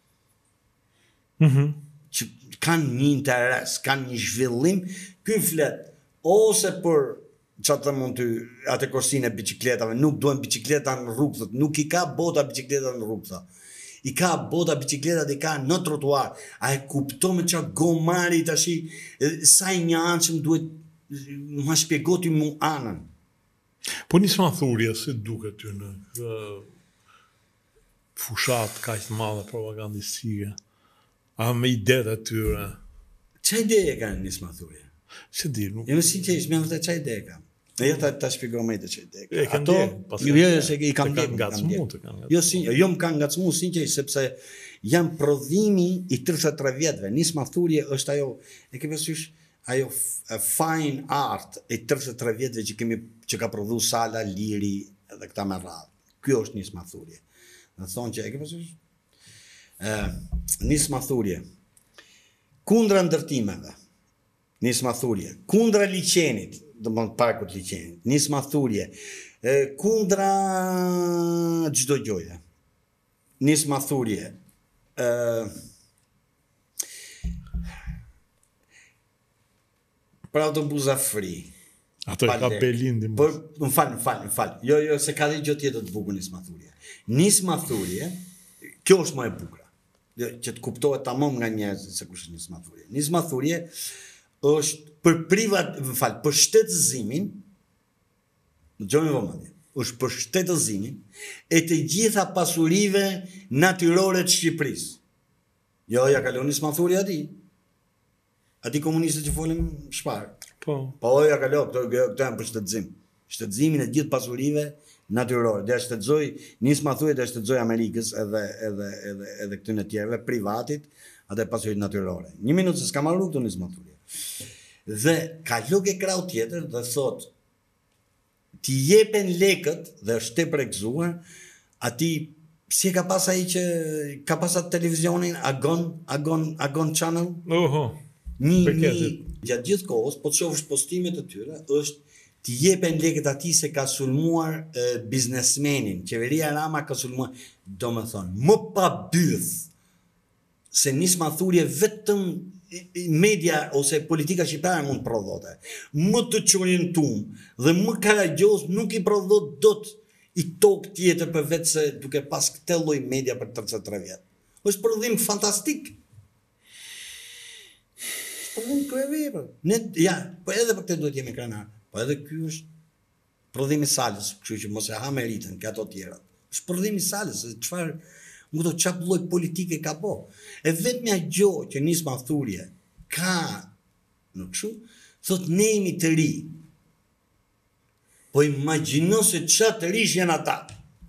që kanë një interes, kanë një zhvillim, ky flet ose për çfarë të mund ty atë korsinë e biçikletave, nuk duhen bicikleta në rrugë, nuk i ka bota bicikleta në rrugë. I ka bota bicikletat i ka në trotuar. A e kupto me qa gomari tash sa i një anëshëm duhet ma shpjegoti mu anën. Po nisë thurje, si duke ty në fushat kaq të madhe propagandistike? A me idetë atyre? Qa ide e ka nisë thurje? Se di, nuk... Jo, si që ishë, me vërtet qa ide e ka? E jo ta shpjegoj me të qa ide e ka. E kanë ato, i kam ndjek. Jo më kanë ngacmu, sinqerisht, sepse janë prodhimi i 33 vjetëve. Nisë thurje është ajo, e ke pësysh, ajo fine art e 33 vjetëve që ka prodhu Sala, Liri edhe këta me radhë. Kjo është Nisë thurje. Dhe thonë që e ke pësysh, Nisë thurje, kundra ndërtimeve, Nisë thurje, kundra liçenit, do më parkut liçenit, Nisë thurje, kundra çdo gjoje, Nisë thurje, për autobusa free. Ato e ka Belindi. Më falë. Jo, se ka dhe gjë tjetër të bukur Nisë thurje. Nisë thurje, kjo është më e bukura. Që të kuptohet tamam nga njerëzit se kush është Nisë thurje. Nisë thurje është për shtetëzimin, në gjoni vëmendje, është për shtetëzimin e të gjitha pasurive natyrore të Shqipërisë. Jo, ja kalon Nisë thurje ati komunistët që folin shparë. Po, ja kalon, këto janë për shtetëzim. Shtetëzimin e gjithë pasurive natyrore. Dhe shtetëzoj, Nisë thurje dhe shtetëzoj Amerikës edhe këtyne tjerëve, privatit, atë pasurit natyrore. Një minutë se s'ka marrë këtu Nisë thurje. Dhe ka luk e krau tjetër dhe thot ti jepen lekët dhe është te prekzuar ati si ka pas ai që ka pas atë televizionin Agon Channel një gjatë gjithë kohës po të shofësh postimet e tyre është ti jepen lekët ati se ka sulmuar biznesmenin, qeveria Rama ka sulmuar, do me thonë më pa byth se Nisë thurje vetëm media ose politika shqiptare mund prodhote. Më të çorientuar dhe më karagjos nuk i prodhot dot i tokë tjetër për vetë se duke pas këtë lloj media për 33 vjet. Është prodhim fantastik. Prodhim kryevepër. Ne po edhe për këtë duhet jemi krenar. Po edhe ky është prodhim i salës, kështu që mos e ha meritën ka ato tjera. Është prodhim i salës, çfarë çfarë lloj politike ka bo. E vetmja gjë që Nisma Thurje ka në kështu, thot ne jemi të ri. Po imagjino se çfarë të rish janë ata.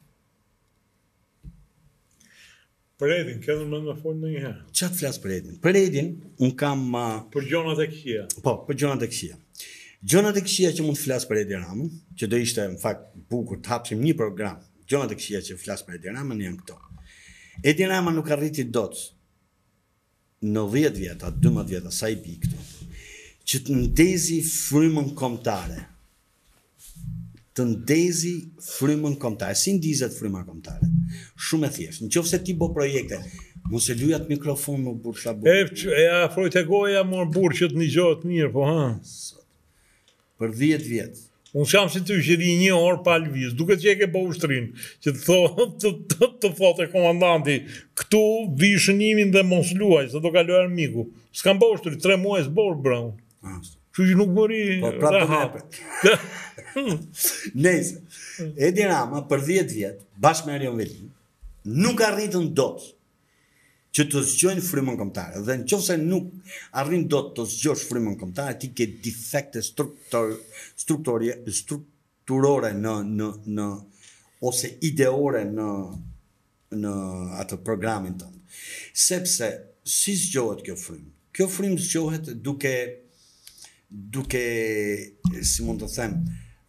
Për Edin, kënë më folë në njëherë. Çfarë të flas për Edin? Për Edin, unë kam... Për gjonat e këqija. Po, për gjonat e këqija. Gjonat e këqija që mund të flas për Edi Ramën, që do ishte në fakt bukur të hapsim një program, gjonat e këqija që flas për Edi Ramën janë këto. Edi Rama nuk arriti dot në 10 vjeta, 12 vjeta, sa i bi këtu, që të ndezi frymën kombëtare. Të ndezi frymën kombëtare. Si ndizet fryma kombëtare? Shumë e thjeshtë. Nëse ti bë projekte, mos e lyjat mikrofon më burr shabu. E afroj te goja mor burr që të ngjohet mirë, po ha. Për 10 vjet. Unë jam si ty që di 1 orë pa lëviz, duke që e ke po ushtrin, që të thote komandanti, këtu vi shënimin dhe mos luaj, se do kaloj armiku. S'kam po ushtrin, 3 muaj s'bor braun. Që nuk mëri dhe hapë. Nëse, Edi Rama për 10 vjet, bashkë me Arion Velin, nuk arritën dot që të zgjojnë frymën kombëtare. Dhe nëse nuk arrin dot të zgjosh frymën kombëtare, ti ke defekte strukturore në ose ideore në atë programin tënd. Sepse si zgjohet kjo frymë? Kjo frymë zgjohet duke si mund të them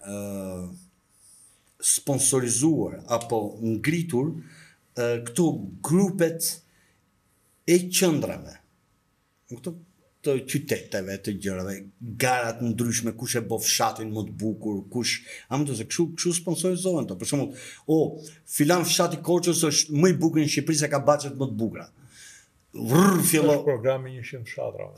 sponsorizuar apo ngritur këto grupet e qëndrave, këto të qyteteve, të gjërave, garat ndryshme, kush e bo fshatin më të bukur, kush, se kështu sponsorizohen to. Për shembull, filan fshati Korçës është më i bukur në Shqipëri se ka baçet më të bukura. Është programi 100 fshatrave.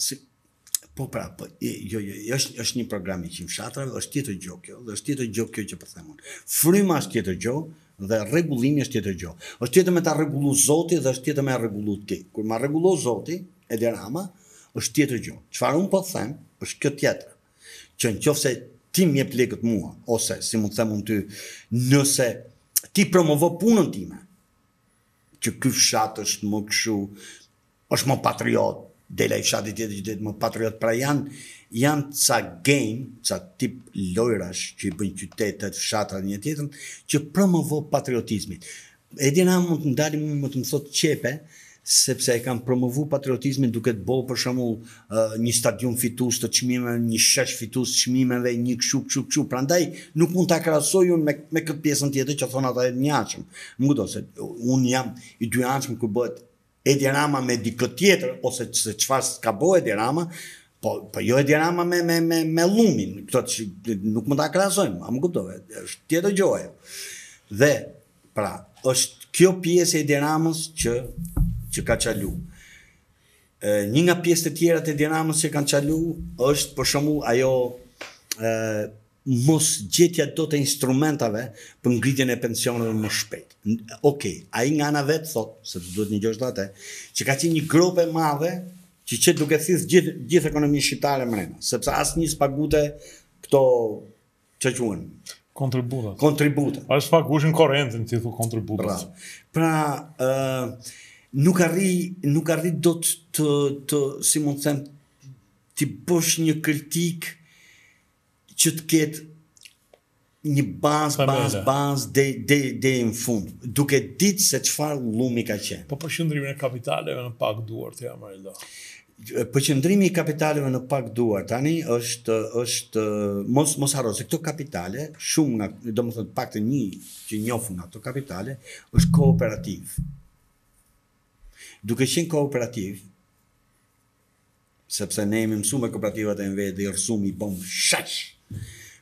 Është një program i 100 fshatrave, është tjetër gjë kjo, dhe është tjetër gjë kjo që po them unë. Fryma është tjetër gjë, dhe rregullimi është tjetër gjë. Është tjetër me ta rregullu Zoti dhe është tjetër me rregullu ti. Kur ma rregullo Zoti, Edi Rama, është tjetër gjë. Çfarë unë po them, është kjo tjetër. Që nëse ti më jep lekët mua, ose si mund të them unë ty, nëse ti promovo punën time, që ky fshat është më kështu, është më patriot, dela i fshatit tjetër që më patriot, pra janë ca game, ca tip lojrash që i bëjnë qytetet, fshatrat një tjetër, që promovo patriotizmin. Edi Rama mund të ndali më të më thotë qepe, sepse e kam promovu patriotizmin duke të bëu për shembull një stadium fitus të çmimeve, një shesh fitus të çmimeve, një kështu. Prandaj nuk mund ta krahasoj unë me këtë pjesën tjetër që thon ata e njëjtshëm. Më kupton se unë jam i dyjanshëm kur bëhet Edi Rama me dikë tjetër ose se çfarë ka bëu Edi Rama, po jo Edi Rama me Lumin, këto që nuk mund ta krahasojmë, më kuptove, është tjetër gjë ajo. Dhe pra, është kjo pjesë e Edi Ramës që ka qalu. Një nga pjesët e tjera të Edi Ramës që kanë qalu është për shembull ajo mos gjetja do të instrumentave për ngritjen e pensioneve më shpejt. Okej, ai nga ana vet thot, se duhet një gjë atë, që ka qenë një grop e madhe që duke thith gjithë ekonominë shqiptare mrena, sepse asnjë s'pagute këto ç'a quhen kontributat. As pagueshin korrentin, ti thu kontributat. Pra, nuk arri do të si mund të them, ti bësh një kritik që të ketë një bazë deri në fund, duke ditë se çfarë llumi ka qenë. Po përqendrimin e kapitaleve në pak duar të jam Areldo. Përqendrimi i kapitaleve në pak duar tani është mos harro se këto kapitale, shumë nga, domethënë paktën një që njohun nga këto kapitale, është kooperativ. Duke qenë kooperativ, sepse ne jemi mësuar me kooperativat e MV dhe i rësumi i bëm shash.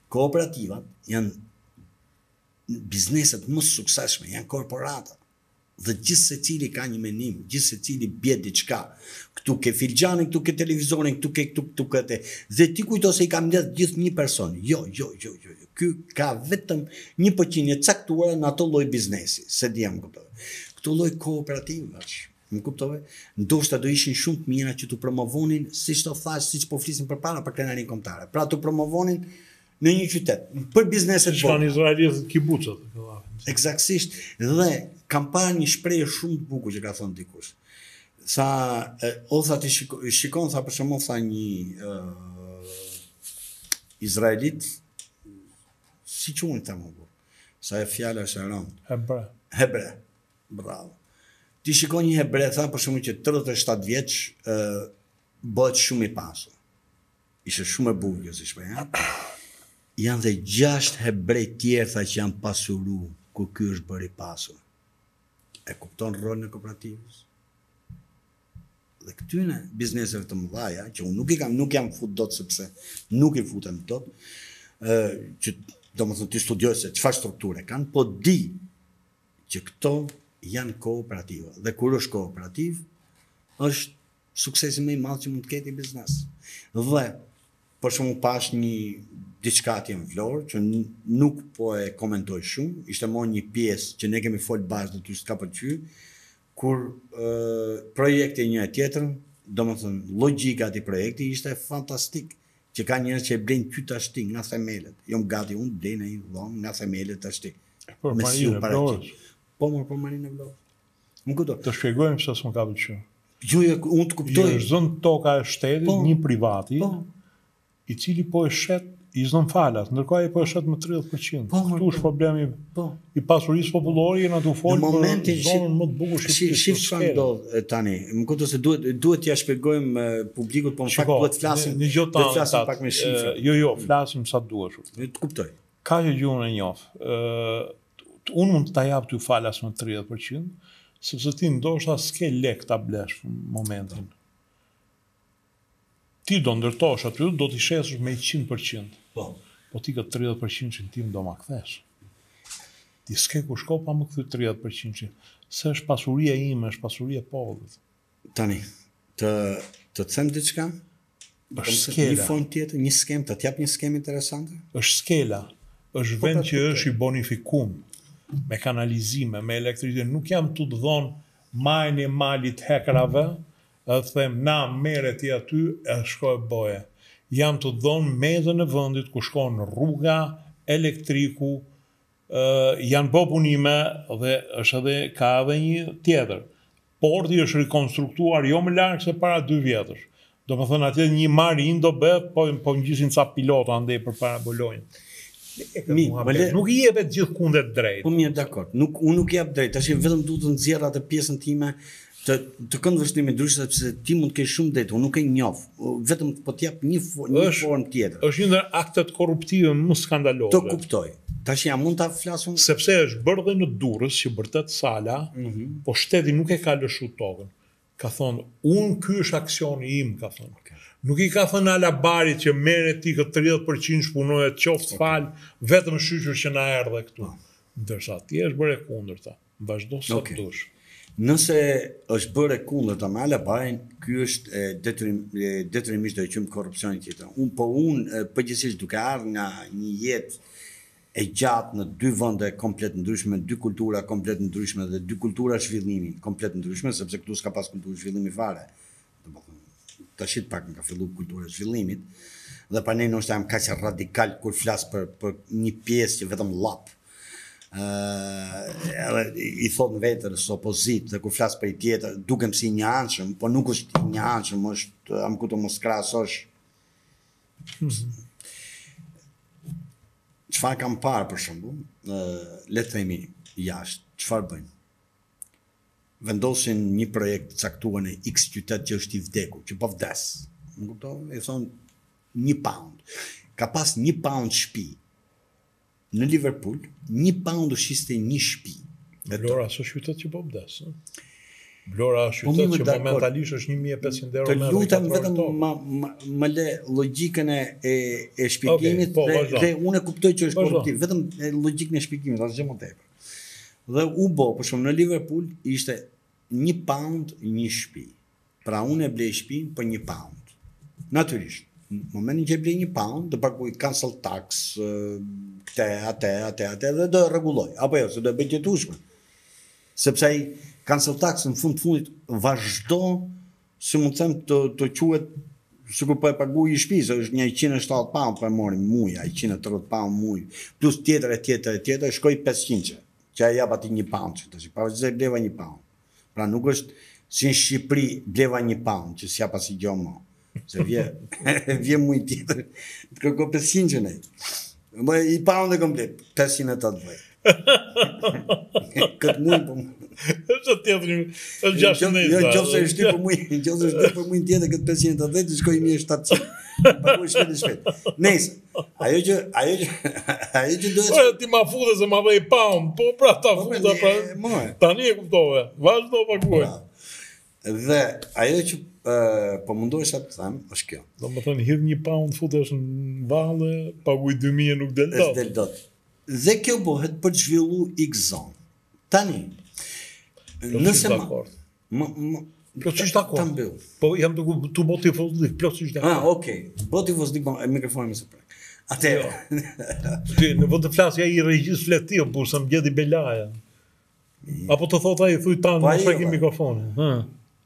Kooperativat janë bizneset më suksesshme, janë korporata. Dhe gjithë se cili ka një menim, gjithë se cili bje diçka. Këtu ke filxanin, këtu ke televizorin, këtu këte. Dhe ti kujto se i kam mbledh gjithë një person. Jo. Ky ka vetëm 1% e caktuar në ato lloj biznesi, se di jam kuptoj. Këto lloj kooperativash, më kuptove? Ndoshta do ishin shumë të mira që të promovonin, siç to thash, siç po flisim përpara për krenarin kombëtare. Pra të promovonin në një qytet, për bizneset vogla. Shkan izraelitët kibucët. Eksaktësisht, dhe kam parë një shprehje shumë të bukur që ka thënë dikush. Sa tha ti shikon sa për shembull tha një izraelit, si quhen ta më burr. Sa e fjala është e rëndë. Hebre. Bravo. Ti shikon një hebre tha për shembull që 37 vjeç bëhet shumë i pasur. Ishte shumë e bukur si shprehje. Janë dhe 6 hebrej tjerë tha që janë pasuru kur ky është bërë i pasur. E kupton rolin e kooperativës? Dhe këtyne bizneseve të mëdha, që unë nuk jam fut dot sepse nuk i futem dot, që domethënë ti studioj se çfarë strukture kanë, po di që këto janë kooperativa. Dhe kur është kooperativ, është suksesi më i madh që mund të ketë i biznes. Dhe për shembull pash një diçka atje në Vlorë, që nuk po e komentoj shumë, ishte mo një pjesë që ne kemi folë bashkë dhe ty s'ka pëlqyer, kur projekti një e tjetër, domethënë logjika e projekti ishte fantastik, që ka njerëz që e blejnë ty tashti nga themelet. Jo gati unë blej në një dhomë nga themelet tashti. Por Marinë e Vlorës. Po Marinë e Vlorës. Më kuptoj. Të shpjegojmë pse s'm ka pëlqyer. Jo, unë të kuptoj. Është zënë toka e shtetit, një privati, i cili po e shet i zon falat, ndërkohë ai po e shet me 30%. Këtu është problemi i pasurisë popullore, jena tu fol për zonën më të bukur shqiptare. Shif çfarë ndodh tani. Më kupton se duhet t'ia shpjegojmë publikut, po në fakt duhet flasim pak me shifra. Jo, flasim sa duash. Të kuptoj. Ka që gjuhën e njoh. Unë mund ta jap ty falas me 30%, sepse ti ndoshta s'ke lek ta blesh në momentin. Ti do ndërtosh aty, do t'i shesësh me 100%. Po ti këtë 30% që në tim do ma kthesh. Ti s'ke ku shko pa më kthy 30%. Se është pasuria ime, është pasuria popullit. Tani, të them diçka? Është skela. Një formë tjetër, një skem, të t'jap një skem interesante? Është skela. Është vend që është i bonifikum, me kanalizime, me elektricitet. Nuk jam tu të dhonë majnë e malit hekrave, dhe të them, na mere ti aty, e shkoj boje. Jam të dhonë mezën e vëndit, ku shkon rruga, elektriku, janë bë punime, dhe është edhe, ka edhe një tjetër. Porti është rekonstruktuar jo më larg se para 2 vjetësh. Do më thënë atje një marin do bëhet, po në gjisin ca pilota andej për para Bolonjë. Nuk i jepet gjithë kundet drejt. Po mirë, dakord. Unë nuk jap drejt, tash vetëm duhet të nxjerr atë pjesën time të këndvështrimi ndryshe, sepse ti mund të kesh shumë drejt, unë nuk e njoh. Vetëm po t'jap një formë tjetër. Është një ndër aktet korruptive më skandaloze. Të kuptoj. Tash jam mund ta flasun sepse është bërë dhe në Durrës që bërtet sala, po shteti nuk e ka lëshu tokën. Ka thonë, unë ky është aksioni im, ka thonë. Nuk i ka thënë Alabarit që merre ti këtë 30% shpunohet qoftë fal, vetëm shqyqur që na erdhe këtu. Ndërsa ti është bërë e kundërta. Vazhdo sa të dush. Nëse është bërë e kundërta me Alabarin, ky është detyrimisht do të qym korrupsioni tjetër. Unë përgjithsisht duke ardhur nga një jetë e gjatë në 2 vende komplet ndryshme, 2 kultura komplet ndryshme dhe 2 kultura zhvillimi komplet ndryshme, sepse këtu s'ka pas kulturë zhvillimi fare. Tashit pak nga fillu kultura zhvillimit, dhe pa ne nështë jam kaq radikal kur flas për një pjesë që vetëm lap. I thot në vetër së opozit, dhe kur flas për i tjetër, dukem si një anshëm, po nuk është një anshëm, është am kuto mos krahasosh. Çfarë kam parë për shembull, le të themi jashtë, çfarë bëjnë? Vendosin një projekt caktuar në X qytet që është i vdekur, që po vdes. Më kupton? E thon £1. Ka pas £1 shtëpi. Në Liverpool, £1 shiste një shtëpi. Vlora është qytet që po vdes, ëh. Vlora është qytet që momentalisht është €1.500 Të lutem vetëm më le logjikën e shpjegimit dhe unë e kuptoj që është korruptiv, vetëm logjikën e shpjegimit, asgjë më tepër. Dhe u bo, për shumë në Liverpool ishte £1 një shtëpi. Pra unë e blej shtëpinë për £1. Natyrisht, në momentin që e blej £1, do paguaj cancel tax, këte, atë, dhe do rregulloj. Apo jo, se do e bëj gjetueshme. Sepse ai cancel tax në fundit vazhdo, si mund të them, të quhet sikur po e paguaj shtëpisë, është një £170 po e morim muja, £130 muj, plus tjetër, shkoi 500, që ai jap aty £1, tash pavarësisht se bleva £1. Pra nuk është si në Shqipëri bleva £1, që s'jap as gjë më. Se vje muj tjetër, të kërko 500 ai. Më i pound e komplet, 580. Këtë muj po. Është tjetër, është 600. Jo, nëse është për muj, nëse është për muj tjetër këtë 580, shkoi 1700. Paguaj shpejt. Nëse, ajo që duhet. Po ti ma futë se ma vej pound, po pra ta futa pra. Tani e kuptove. Vazhdo paguaj. Dhe ajo që po mundohesha të them është kjo. Domethënë hidh £1 futesh në valle, paguaj 2000 nuk del dot. Del dot. Dhe kjo bëhet për të zhvillu X zonë. Tani, nëse plotësisht dakord. Po jam tu boti fuzlik, plotësisht dakord. Okay. Boti fuzlik mikrofonin se prek. Ti në vend të flasja i regjis fletiu, por sa më gjeti belaja. Apo të thot ai thuj tanë mos preki mikrofonin.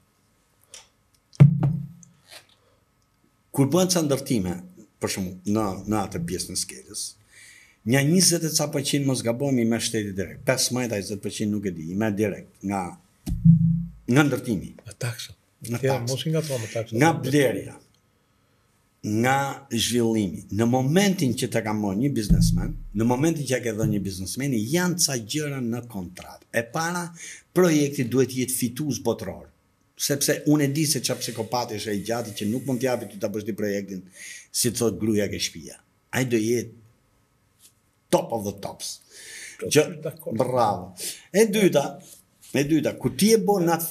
Kur bëhen ca ndërtime, për shembull, në atë pjesën e skelës, një 20 e ca % mos gabojmë i merr shteti direkt. 15-20% nuk e di, i merr direkt nga ndërtimi. Nga taksa. Mos i ngatro me taksa. Nga blerja. Nga zhvillimi. Në momentin që të ka marrë një biznesmen, në momentin që ke dhënë një biznesmeni, janë ca gjëra në kontratë. E para, projekti duhet jetë fitues botëror. Sepse unë e di se çfarë psikopati është ai gjati që nuk mund t'japi ty ta bësh ti projektin si thot gruaja ke shtëpia. Ai do jetë top of the tops. Bravo. E dyta, kur ti e bën në atë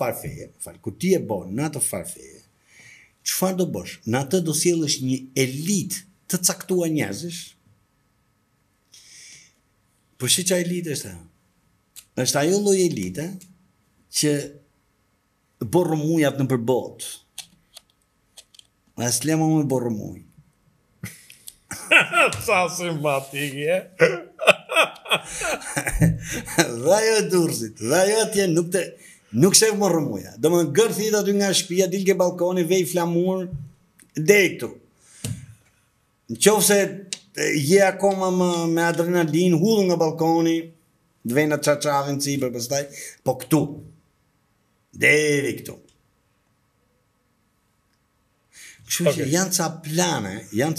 farfeje, çfarë do bësh? Në atë do sjellësh një elitë të caktuar njerëzish. Po si çaj elitë është? Është ajo lloj elite që borë mujat në përbot. A s'lema më borë muj. Sa simpatik, e? Dhe ajo e dursit, dhe ajo atje nuk shef më rëmuja. Do më gërthit aty nga shpia, dil ke balkoni, vej flamur, dhe këtu. Në qofë se je akoma me adrenalin, hudhu nga balkoni, dhe vej në qaqavin cipër pëstaj, po këtu. Deri këtu. Kështu që janë ca plane,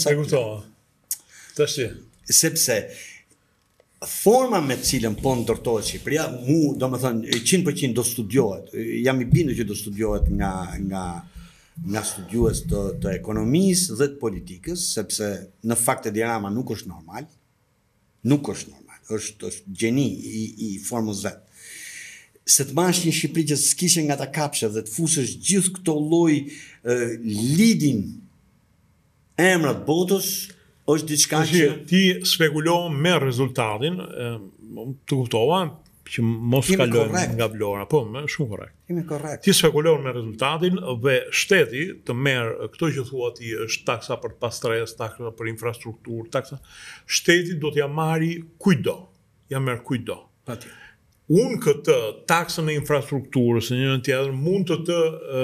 sepse forma me cilën po ndërtohet Shqipëria, do më thënë, 100% do studiohet, jam i bindur që do studiohet nga studiues të ekonomisë dhe të politikës, sepse në fakt Edi Rama nuk është normal, është gjeni i formës vetë. Se të mash një Shqipëri që s'kishe nga ta kapshe dhe të fusësh gjithë këto lloj lidin emrat botës, është diçka që ti spekulon me rezultatin, të kuptova që mos kalojmë nga vlora, po, shumë korrekt. Jemi korrekt. Ti spekulon me rezultatin dhe shteti të merr këto që thua ti është taksa për pastres, taksa për infrastrukturë, taksa. Shteti do t'ja marri kujdo. Ja merr kujdo. Patjetër. Unë këtë taksën e infrastrukturës në një tjetër mund të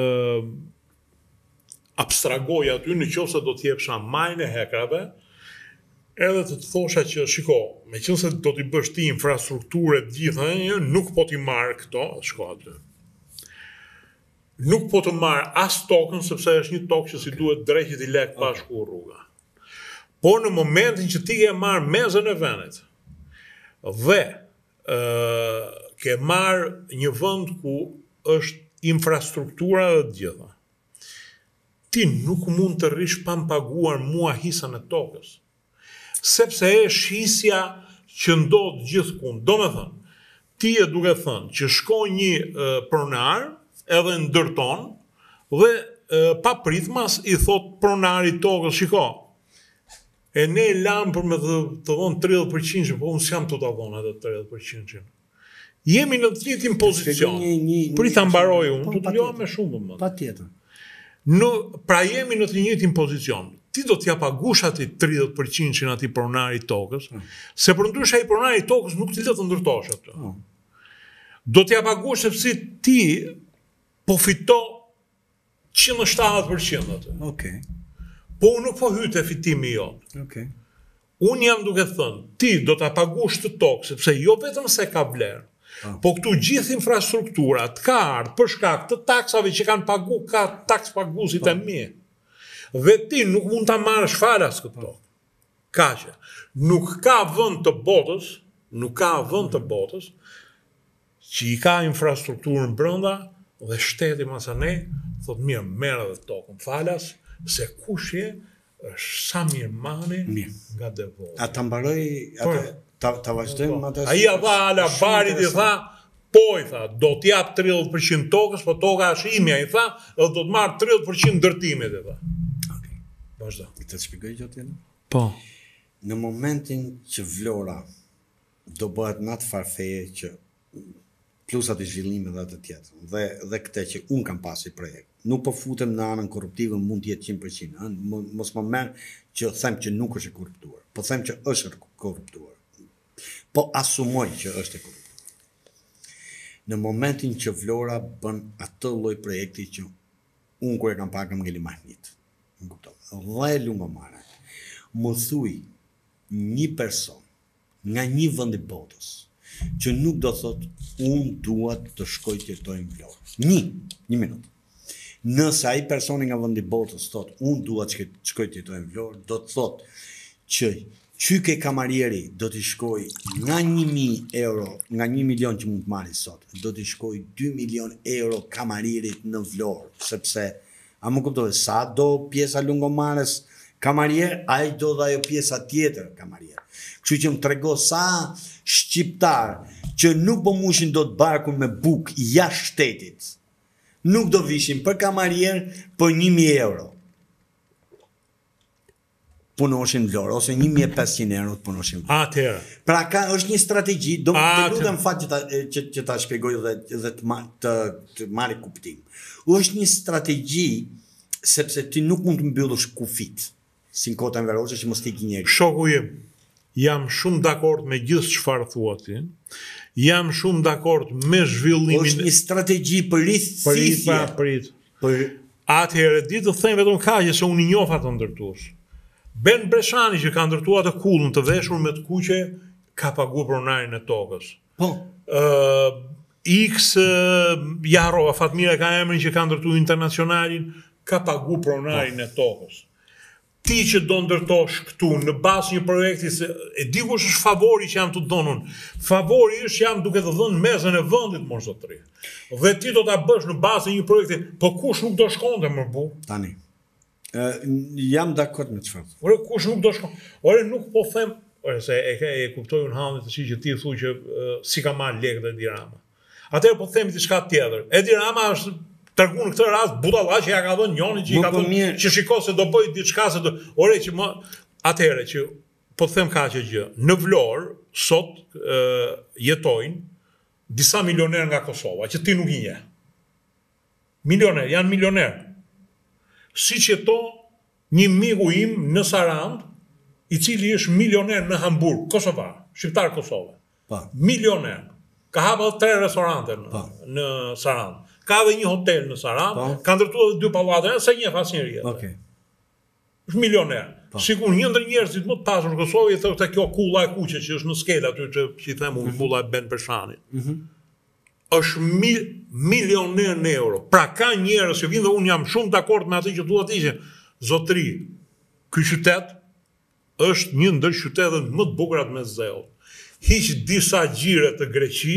abstragoj aty në qoftë se do t'jepsha majën e hekrave, edhe të thosha që shiko, me qënë se do t'i bësh ti infrastrukturë gjitha, nuk po t'i marrë këto, shko aty. Nuk po të marrë as tokën, sepse është një tokë që si duhet drejqit i lek bashku rruga. Por në momentin që ti ke marrë mezën e venit, dhe ke marrë një vend ku është infrastruktura dhe gjitha. Ti nuk mund të rish pa paguar mua hisën e tokës. Sepse e shisja që ndodh gjithkund. Do me thënë, ti e duke thënë që shkon një pronar edhe ndërton dhe pa pritmas i thot pronari tokës, shiko, e ne lamë për me të dhonë 30%, po unë s'jam të të dhonë edhe 30%. Jemi në të njëjtin pozicion. Për ta mbaroj unë, do të luam me shumë vëmendje. Patjetër. Pra jemi në të njëjtin pozicion. Ti do t'ja pagush ati 30% që në ati pronari i tokës, se për ndryshe ai pronari i tokës nuk ti do të ndërtosh atë. Do t'ja pagush sepse ti po fito 170% atë. Okej. Po unë nuk po hyj te fitimi jonë. Okej. Unë jam duke thënë, ti do t'a pagush të tokë, sepse jo vetëm se ka vlerë, po këtu gjithë infrastrukturat ka ardhur për shkak të taksave që kanë pagu, ka taks paguesit e mi. Dhe ti nuk mund ta marrësh falas këto. Kaqe. Nuk ka vend të botës, që i ka infrastrukturën brenda dhe shteti masane thot mirë, merr edhe tokën falas, se kush je është Samir Mani nga Devota. A ta mbaroj atë ta vazhdojmë atë. Ai dha ala barit i tha, po i tha, do t'jap 30% tokës, po toka është imja i tha, dhe do të marr 30% ndërtimit i tha. Okej. Vazhdo. Të shpjegoj gjë tjetër? Po. Në momentin që Vlora do bëhet në atë farfeje që plus atë zhvillime dhe atë tjetër, dhe këtë që unë kam pasi projekt. Nuk po futem në anën korruptive, mund të jetë 100%. Mos më merr që them që nuk është e korruptuar, po them që është e korruptuar. Po asumoj që është e korruptuar. Në momentin që Vlora bën atë lloj projekti që unë kur e kam parë kam ngeli mahnit. Më kupton. Dhe lungomare. Më thuj një person nga një vend i botës që nuk do thot unë dua të shkoj të jetoj në Vlorë. Një minutë. Nëse ai personi nga vendi i botës thot unë dua të shkoj të jetoj në Vlorë, do të thot që qyke kamarieri do t'i shkoj nga 1.000 euro, nga 1 milion që mund të marri sot, do t'i shkoj 2 milion euro kamarierit në Vlorë, sepse a më kuptove sa do pjesa lungomares kamarier, ai do dhe ajo pjesa tjetër kamarier. Kështu që më trego sa shqiptar që nuk po mushin do të barkun me buk jashtë shtetit, nuk do vishin për kamarier për 1.000 euro. Punoshin Vlorë, ose 1.500 euro të punoshin Vlorë. Atëherë. Pra është një strategji, do të lutem fat që ta shpjegoj dhe të marrë kuptim. Është një strategji sepse ti nuk mund të mbyllësh kufit, si në kota Enveroshe që mos t'i njeri. Shoku im, jam shumë dakord me gjithë çfarë thua ti. Jam shumë dakord me zhvillimin. Është një strategji për rithje. Prit. Atëherë di të them vetëm kaq se unë i njoh atë ndërtues. Ben Breshani që ka ndërtuar atë kullën të veshur me të kuqe ka paguar pronarin e tokës. Po. X Jarova Fatmira ka emrin që ka ndërtuar internacionalin, ka paguar pronarin e tokës. Ti që do ndërtosh këtu në bazë një projekti, se e di kush është favori që jam të dhënun. Favori është jam duke të dhënë mezën e vendit mos zotëri. Dhe ti do ta bësh në bazë një projekti, po kush nuk do shkonte më bu? Tani. Jam dakord me çfarë. Ore kush nuk do shkon. Ore nuk po them, ore se e kuptoj unë handit të që ti thu që si ka marrë lekët e Edi Rama. Atëherë po them diçka tjetër. Edi Rama është tregun në këtë rast budalla që ja ka dhënë njëri që i ka thënë që shikoj se do bëj diçka se do. Ore që më atëherë që po them kaq gjë. Në Vlorë sot jetojnë disa milioner nga Kosova, që ti nuk i njeh. Milioner, janë milioner. Siç jeton një miku im në Sarand, i cili është milioner në Hamburg, kosovar, shqiptar Kosovë. Po. Milioner. Ka hapur 3 restorante në Sarand. Ka dhe një hotel në Sarand, ka ndërtuar 2 pallate, se një asnjëri. Okej. Është milioner. Sikur një ndër njerëzit më të pasur në Kosovë i thotë kjo kulla e kuqe që është në skelë aty që i them unë kulla e Ben Pershanit. Është milioner në euro. Pra ka njerëz që vinë dhe unë jam shumë dakord me atë që thua ti që zotëri, ky qytet është një ndër qytetet më të bukura të Mesdheut. Hiq disa gjire të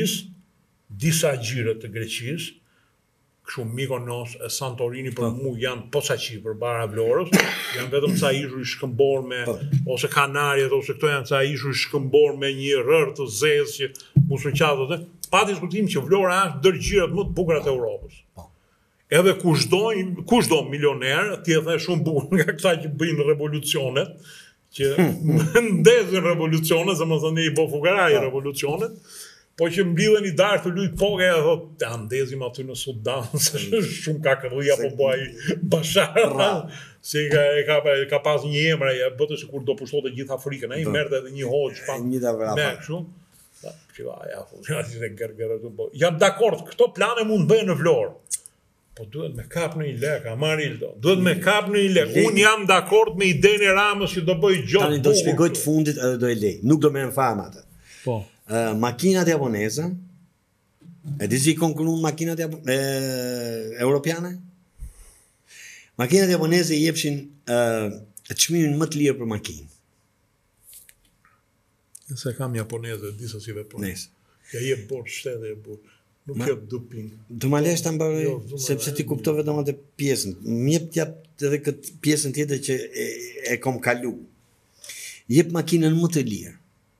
Greqisë, kështu Mykonos e Santorini për mu janë posaçi përpara Vlorës, janë vetëm ca ishuj i shkëmbor me ose Kanariet ose këto janë ca ishuj i shkëmbor me një rër të zezë që musëqatët. Pa diskutim që Vlora është ndër gjirat më të bukura të Europës. Edhe kushdo milioner, ti e the shumë bukur nga këta që bëjnë revolucionet, që ndezin revolucionet, se më thënë i bo fukaraj revolucionet, Po që mblidhen i darë të lujt poke, e thot, ndezim aty në Sudan, se shumë ka kërrija po bëj Bashar. Se ka pas një emër, e bëtë sikur do pushtote gjithë Afrikën, ai merrte edhe një hoxh me kështu. Jam dakord, këto plane mund bëhen në Vlorë. Po duhet me kap në një lek, Amarildo. Duhet me kap në një lek. Unë jam dakord me idenë e Ramës që do bëj gjotë. Tani do të shpjegoj të fundit edhe do e lej. Nuk do merrem fare me atë. Po. Makinat japoneze, e di si konkurrojnë makinat europiane? Makinat japoneze i jepshin çmimin më të lirë për makinë. Se kam japoneze, disa si veprojnë. Ja jep borë shtetë e borë. Nuk jep duping. Do ma lesh ta mbaroj, sepse ti kuptove domosht atë pjesën. M'jep t'jap edhe këtë pjesën tjetër që e kam kalu. Jep makinën më të lirë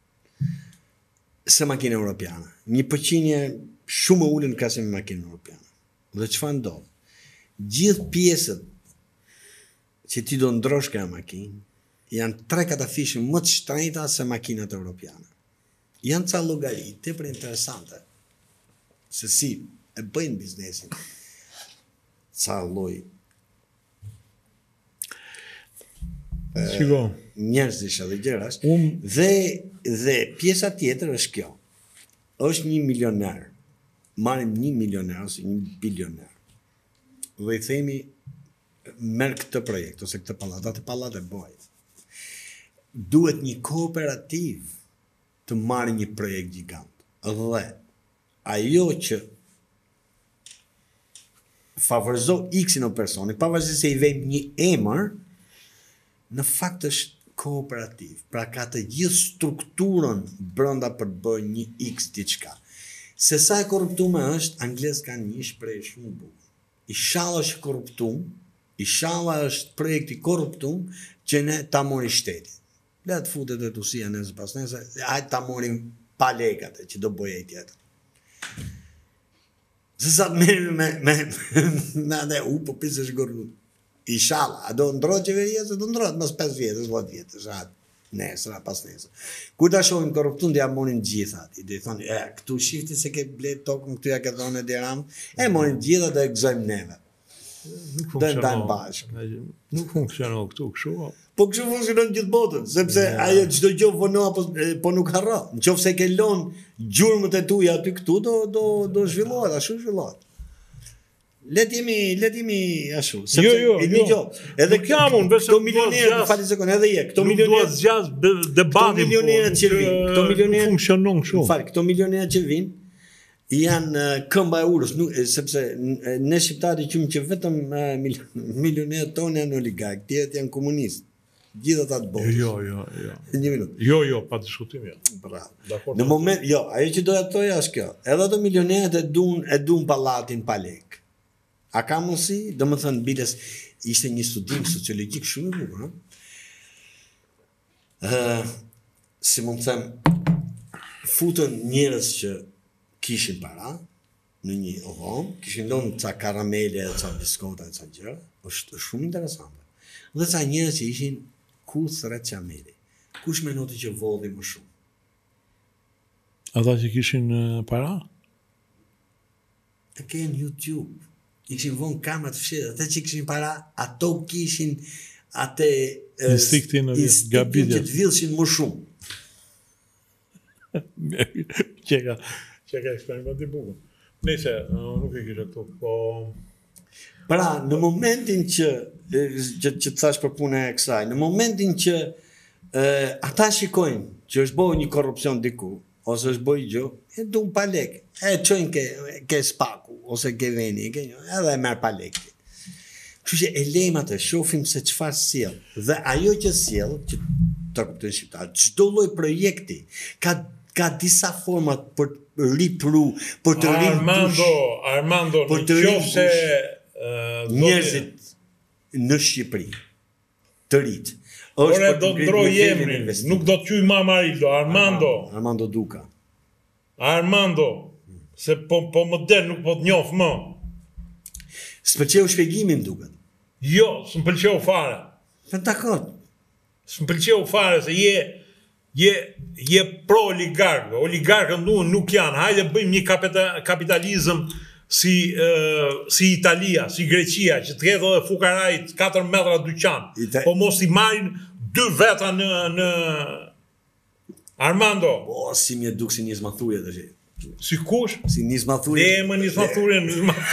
se makina europiane. 1% shumë ulën në krahasime me makinën europiane. Dhe çfarë ndodh? Gjithë pjesët që ti do ndrosh ka makinë janë 3 katafishë më të shtrenjta se makinat europiane. Janë ca llogari tepër interesante se si e bëjnë biznesin. Ca lloj njerëzish edhe gjërash. Dhe pjesa tjetër është kjo. Është një milioner. Marrim 1 milioner ose 1 bilioner. Dhe i themi merr këtë projekt ose këtë pallat, atë pallat e bëj. Duhet një kooperativ të marrë një projekt gjigant. Dhe ajo që favorizon X-in o personi, pavarësisht se i vejmë një emër, në fakt është kooperativ. Pra ka të gjithë strukturën brenda për të bërë një X diçka. Se sa e korruptume është, anglezët kanë një shprehje shumë bukur. Inshallah është korruptum, inshallah është projekti korruptum që ne ta mori shteti. Le të futet e tusia nesër pas nesër, hajtë ta morim pa lekat që do bëjë ai tjetër. Se sa të merrem me atë po pisësh gorrut. Inshallah, a do ndrohet qeveria se do ndrohet mas 5 vjetës, 10 vjetës, nesër, pas nesër. Kur ta shohim korruptun, dhe ja morin gjithat. I dhe i thonë, këtu shifti se ke blet tokën, këtu ja ke dhënë e diram, morin gjithat dhe e gëzojmë neve. Nuk funksionon këtu kështu. Po kështu funksionon gjithë botën, sepse ajo çdo gjë vono po nuk harro. Nëse ke lënë gjurmët e tuaja aty këtu do zhvillohet, ashtu zhvillohet. Let jemi ashtu, sepse edhe këto milionerë, fali sekond, edhe këto milionerë zgjas debatin. Këto milionerë funksionon kështu. Këto milionerë që vinë janë këmba e urës, sepse ne shqiptarët qymë që vetëm milionerët tonë janë oligark, tjerët janë komunistë. Gjithë ata të botës. Jo. Një minutë. Jo, pa diskutim. Bravo. Në moment, ajo që doja të thoja është kjo. Edhe ato milionerët e duan pallatin pa lek. A ka mundësi? Domethënë biles ishte një studim sociologjik shumë i bukur, si mund të them, futën njerëz që kishin para në një dhomë, kishin lënë ca karamele, ca biskota, ca gjëra, është shumë interesante. Dhe ca njerëz që ishin kuth rreth qameli. Kush mendonte që vodhi më shumë? Ata që kishin para? Të kenë YouTube. I kishin vonë kamera të fshehtë, ata që kishin para, ato kishin atë instiktin e gabitjes. Që të villshin më shumë. Çeka eksperiment i bukur. Nëse nuk e kisha këtu, po pra, në momentin që të thash për punë e kësaj, në momentin që ata shikojnë që është bëjë një korrupsion diku, ose është bëjë gjë, e duan pa lek, e çojnë ke spaku, ose ke veni, edhe e merr pa lek. Kështu që e lejmë atë, shohim se çfarë sjell. Dhe ajo që sjell, që të kuptojnë shqiptar, çdo lloj projekti ka disa format për ripru, për të Armando, për të nëse njerëzit në Shqipëri të rit. Ore do të ndroj emrin, nuk do të quaj Amarildo, Armando Duka. Armando, se po më del nuk po të njoh më. S'pëlqeu shpjegimin duket. Jo, s'm pëlqeu fare. Dakor. S'm pëlqeu fare se je je pro-oligarkë. Oligarkët nuk janë. Hajde bëjmë një kapitalizëm si Italia, si Greqia, që të ketë edhe fukarajt 4 metra dyqan, po mos i marrin 2 veta në Armando. Po, si mje duk si Nisma Thurje të që. Si kush? Si Nisma Thurje. Më Nisma Thurje.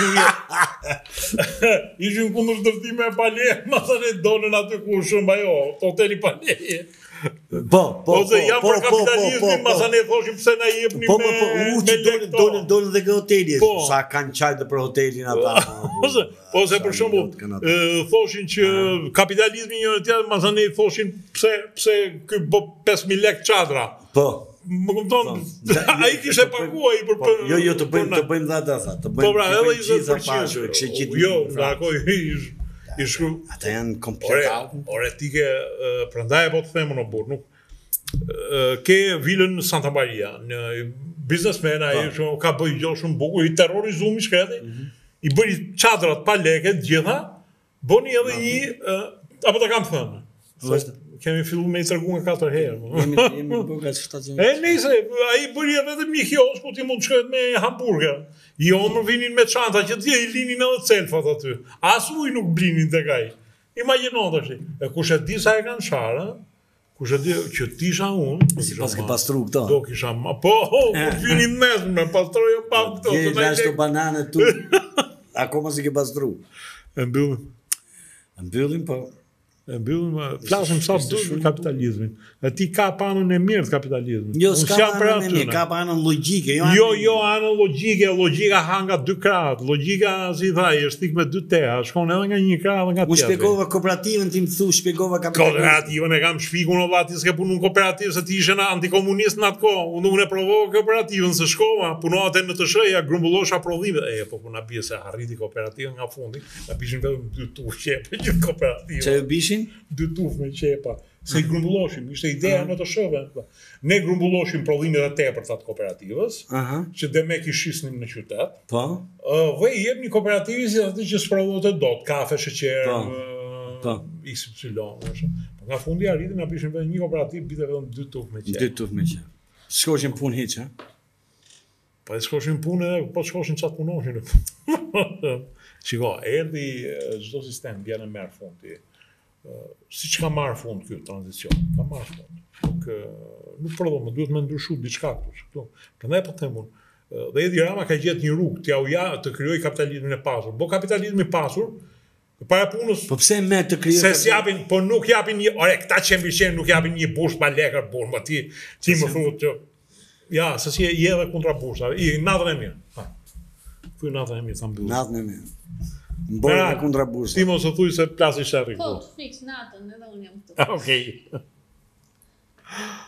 Ishim kundër ndërtime e Pale, masane donën aty ku shumë ajo, hoteli Paleje. Ose jam për kapitalizmin, masane thoshim pse na jepni me lek to. Donë dhe ke hoteli, sa kanë qajtë për hotelin ata. Ose për shembull, thoshin që kapitalizmi një tjetër, masane thoshin pse ky bë 5000 lek çadra. Po. Më kupton, ai kishte paguaj për Jo, të bëjmë dha tha. Të bëjmë. Po pra, edhe 20%. Jo, dakoj, ata janë komplet. Ore ti ke prandaj po të them në burr, nuk ke vilën Santa Maria, në biznesmen ai ka bëj gjë shumë bukur, i terrorizumi shkreti, i bëri çadrat pa lekë të gjitha, boni edhe një apo ta kam thënë. Kemi fillu me i tërgu nga 4 herë. Jemi bërgat shtacion. Nëse, ai bëri vetëm një kiosk ku ti mund të shkohet me hamburger. Jo, më vinin me çanta që ti i linin edhe celfat aty. As ujë nuk blinin tek ai. Imagjino tash. E kush e di sa e kanë sharë, kush e di që tisha unë, sipas ke pastru këto. Do kisha po vinin mes me pastrojë pa këto. Je lashto banane tu. Akoma si ke pastru. E mbyllim po. Flasim sa duhet për kapitalizmin. E ti ka panën e mirë të kapitalizmit. Jo, s'ka panën e mirë, ka panën logjike. Jo, anën logjike, logjika ha nga 2 krahët. Logjika, si thaj, është thik me 2 teha, shkon edhe nga një krah dhe nga tjetri. Unë shpjegova kooperativën, ti më thu shpjegova kapitalizmin. Kooperativën e kam shpikur në vati s'ke punu në kooperativë, se ti ishe në antikomunist në atë kohë. Unë e provova kooperativën, se shkova, punova në TSH-ja, grumbullosha prodhime. Po na bie se arriti kooperativën nga fundi, na bishin vetëm 2 tufë për gjithë kooperativën. Çfarë bishin? 2 tufë me qepa. Se i grumbulloshim, ishte ideja në të shëve. Ne grumbulloshim prodhimet e tepërta të kooperativës, që dhe me kishisnim në qytet. Dhe i jep një kooperativës atë që s'prodhohet dot, kafe, sheqer, XY. Nga fundi arriti na bishin vetëm një kooperativë, bite vetëm 2 tufë me qepa. 2 tufë me qepa. Shkoshin punë hiç, ha? Po e shkoshin punë edhe, po shkoshin çat punoshin. Shiko, erdhi çdo sistem vjen në merr fundi. Si që ka marrë fund kjo tranzicion, ka marrë fund. Nuk përdojnë, më duhet me ndryshu diçka këtu. Prandaj po them unë, dhe Edi Rama ka gjetë një rrugë të krijoj kapitalizmin e pasur. Po kapitalizmi i pasur, para punës. Po pse me të krijoj? Se s'japin, po nuk japin një, ore, këta qembishen nuk japin një bursh pa lekër, bursh, ma ti më thuhet që, ja, se si je edhe kontra bursa, natën e mirë. Thuj natën e mirë, sa mbyllë. Natën e mirë. Mbërë në kundra bursa. Ti mos e thuj se plasi shërri. Po, fix natën, edhe unë jam këtu. Okej.